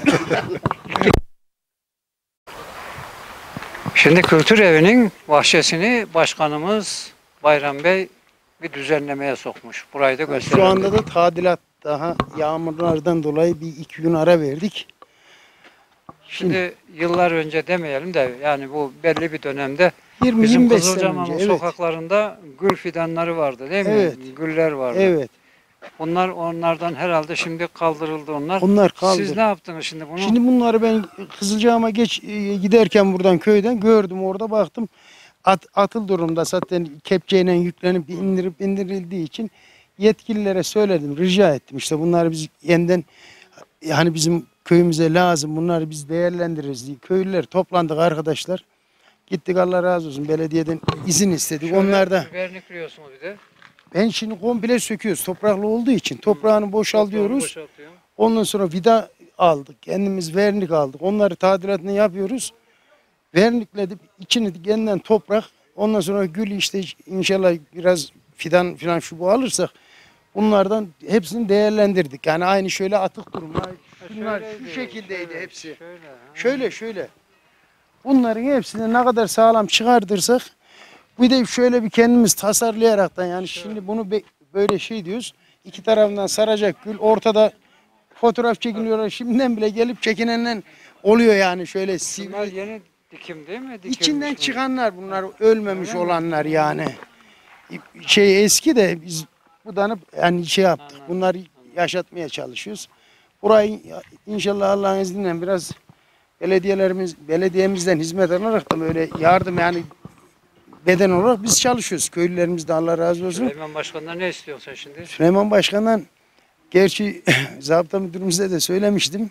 Şimdi Kültür Evi'nin bahçesini başkanımız Bayram Bey bir düzenlemeye sokmuş. Burayı da gösterelim. Şu anda da tadilat daha yağmurlardan dolayı bir 2 gün ara verdik. Şimdi yıllar önce demeyelim de yani bu belli bir dönemde 20-25 bizim sene Kızılcahamam'ın önce, evet. sokaklarında gül fidanları vardı değil mi? Evet. Güller vardı. Evet. Onlardan herhalde şimdi kaldırıldı onlar. Onlar kaldı. Siz ne yaptınız şimdi bunu? Şimdi bunları ben Kızılcahamam'a giderken buradan köyden gördüm orada baktım. Atıl durumda zaten kepçeyle yüklenip indirildiği için yetkililere söyledim, rica ettim. İşte bunları biz yeniden hani bizim köyümüze lazım, bunları biz değerlendiririz diye. Köylüler toplandık arkadaşlar. Gittik Allah razı olsun belediyeden izin istedik. Şöyle Onlar da vernikliyorsunuz bir de. Ben şimdi komple söküyoruz. Topraklı olduğu için toprağını boşaltıyoruz. Ondan sonra vida aldık. Kendimiz vernik aldık. Onları tadilatını yapıyoruz. Vernikledik. İçini yeniden toprak. Ondan sonra gül işte inşallah biraz fidan filan şu bu alırsak bunlardan hepsini değerlendirdik. Yani aynı şöyle atık durumlar. Bunlar şu şekildeydi hepsi. Şöyle. Bunların hepsini ne kadar sağlam çıkartırsak bir de şöyle bir kendimiz tasarlayaraktan yani şimdi bunu böyle şey diyoruz. İki tarafından saracak gül ortada fotoğraf çekiliyorlar. Şimdiden bile gelip çekinenler oluyor yani şöyle sivri. Bunlar yeni dikim değil mi? İçinden çıkanlar bunlar ölmemiş olanlar yani. Şey eski de biz budanıp yani şey yaptık. Bunları yaşatmaya çalışıyoruz. Burayı inşallah Allah'ın izniyle biraz belediyemizden hizmet alarak da böyle yardım yani beden olarak biz çalışıyoruz. Köylülerimiz de Allah razı olsun. Süleyman Başkan'dan ne istiyorsun sen şimdi? Süleyman Başkan'dan gerçi zabıta müdürümüze de söylemiştim.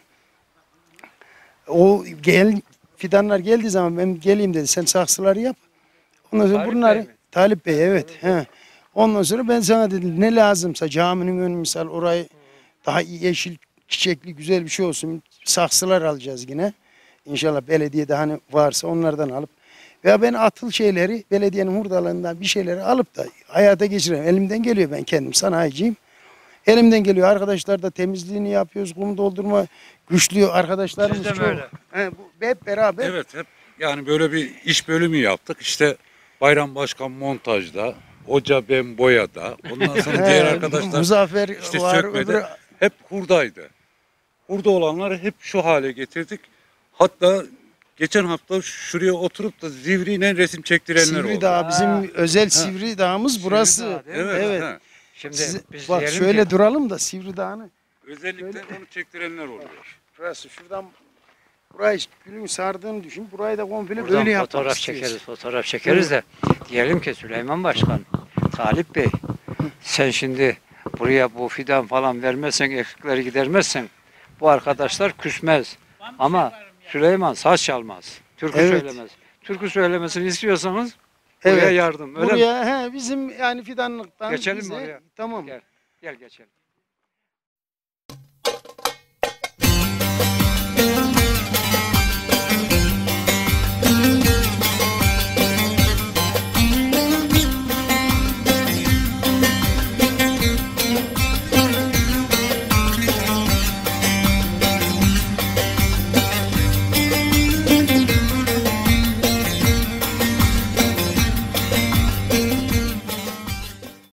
O fidanlar geldiği zaman ben geleyim dedi. Sen saksıları yap. Ondan sonra bunları Talip Bey evet. He. Ondan sonra ben sana dedim ne lazımsa caminin önü misal orayı daha yeşil çiçekli güzel bir şey olsun. Saksılar alacağız yine. İnşallah belediyede hani varsa onlardan alıp veya ben atıl şeyleri belediyenin hurdalarından bir şeyleri alıp da hayata geçireyim. Elimden geliyor ben kendim sanayiciyim. Elimden geliyor. Arkadaşlar da temizliğini yapıyoruz. Kum doldurma güçlü arkadaşlarımız Siz de çok. böyle. Bu hep beraber. Evet hep yani böyle bir iş bölümü yaptık. İşte Bayram Başkan montajda, Hoca ben boyada, ondan sonra diğer arkadaşlar Muzaffer işte var, sökmede öbürü- hep hurdaydı. Hurda olanları hep şu hale getirdik. Hatta geçen hafta şuraya oturup da Zivri'yle resim çektirenler oldu. Sivri Dağ bizim özel Sivri Dağımız burası. Dağ, değil mi? Evet. ha. Şimdi biz Bak diyelim şöyle ki- duralım da Sivri Dağı'nı. Özellikle onu çektirenler oluyor. Burası şuradan burayı gülün sardığını düşün. Burayı da komple Buradan böyle yapmak fotoğraf istiyoruz. fotoğraf çekeriz de diyelim ki Süleyman Başkan, Talip Bey sen şimdi buraya bu fidan falan vermezsen, eksikleri gidermezsen bu arkadaşlar küsmez. Ama Süleyman saz çalmaz, türkü Evet. söylemez. Türkü söylemesini istiyorsanız buraya yardım. Öyle mi? Buraya bizim yani fidanlıktan Geçelim mi bize, oraya? tamam. Gel geçelim.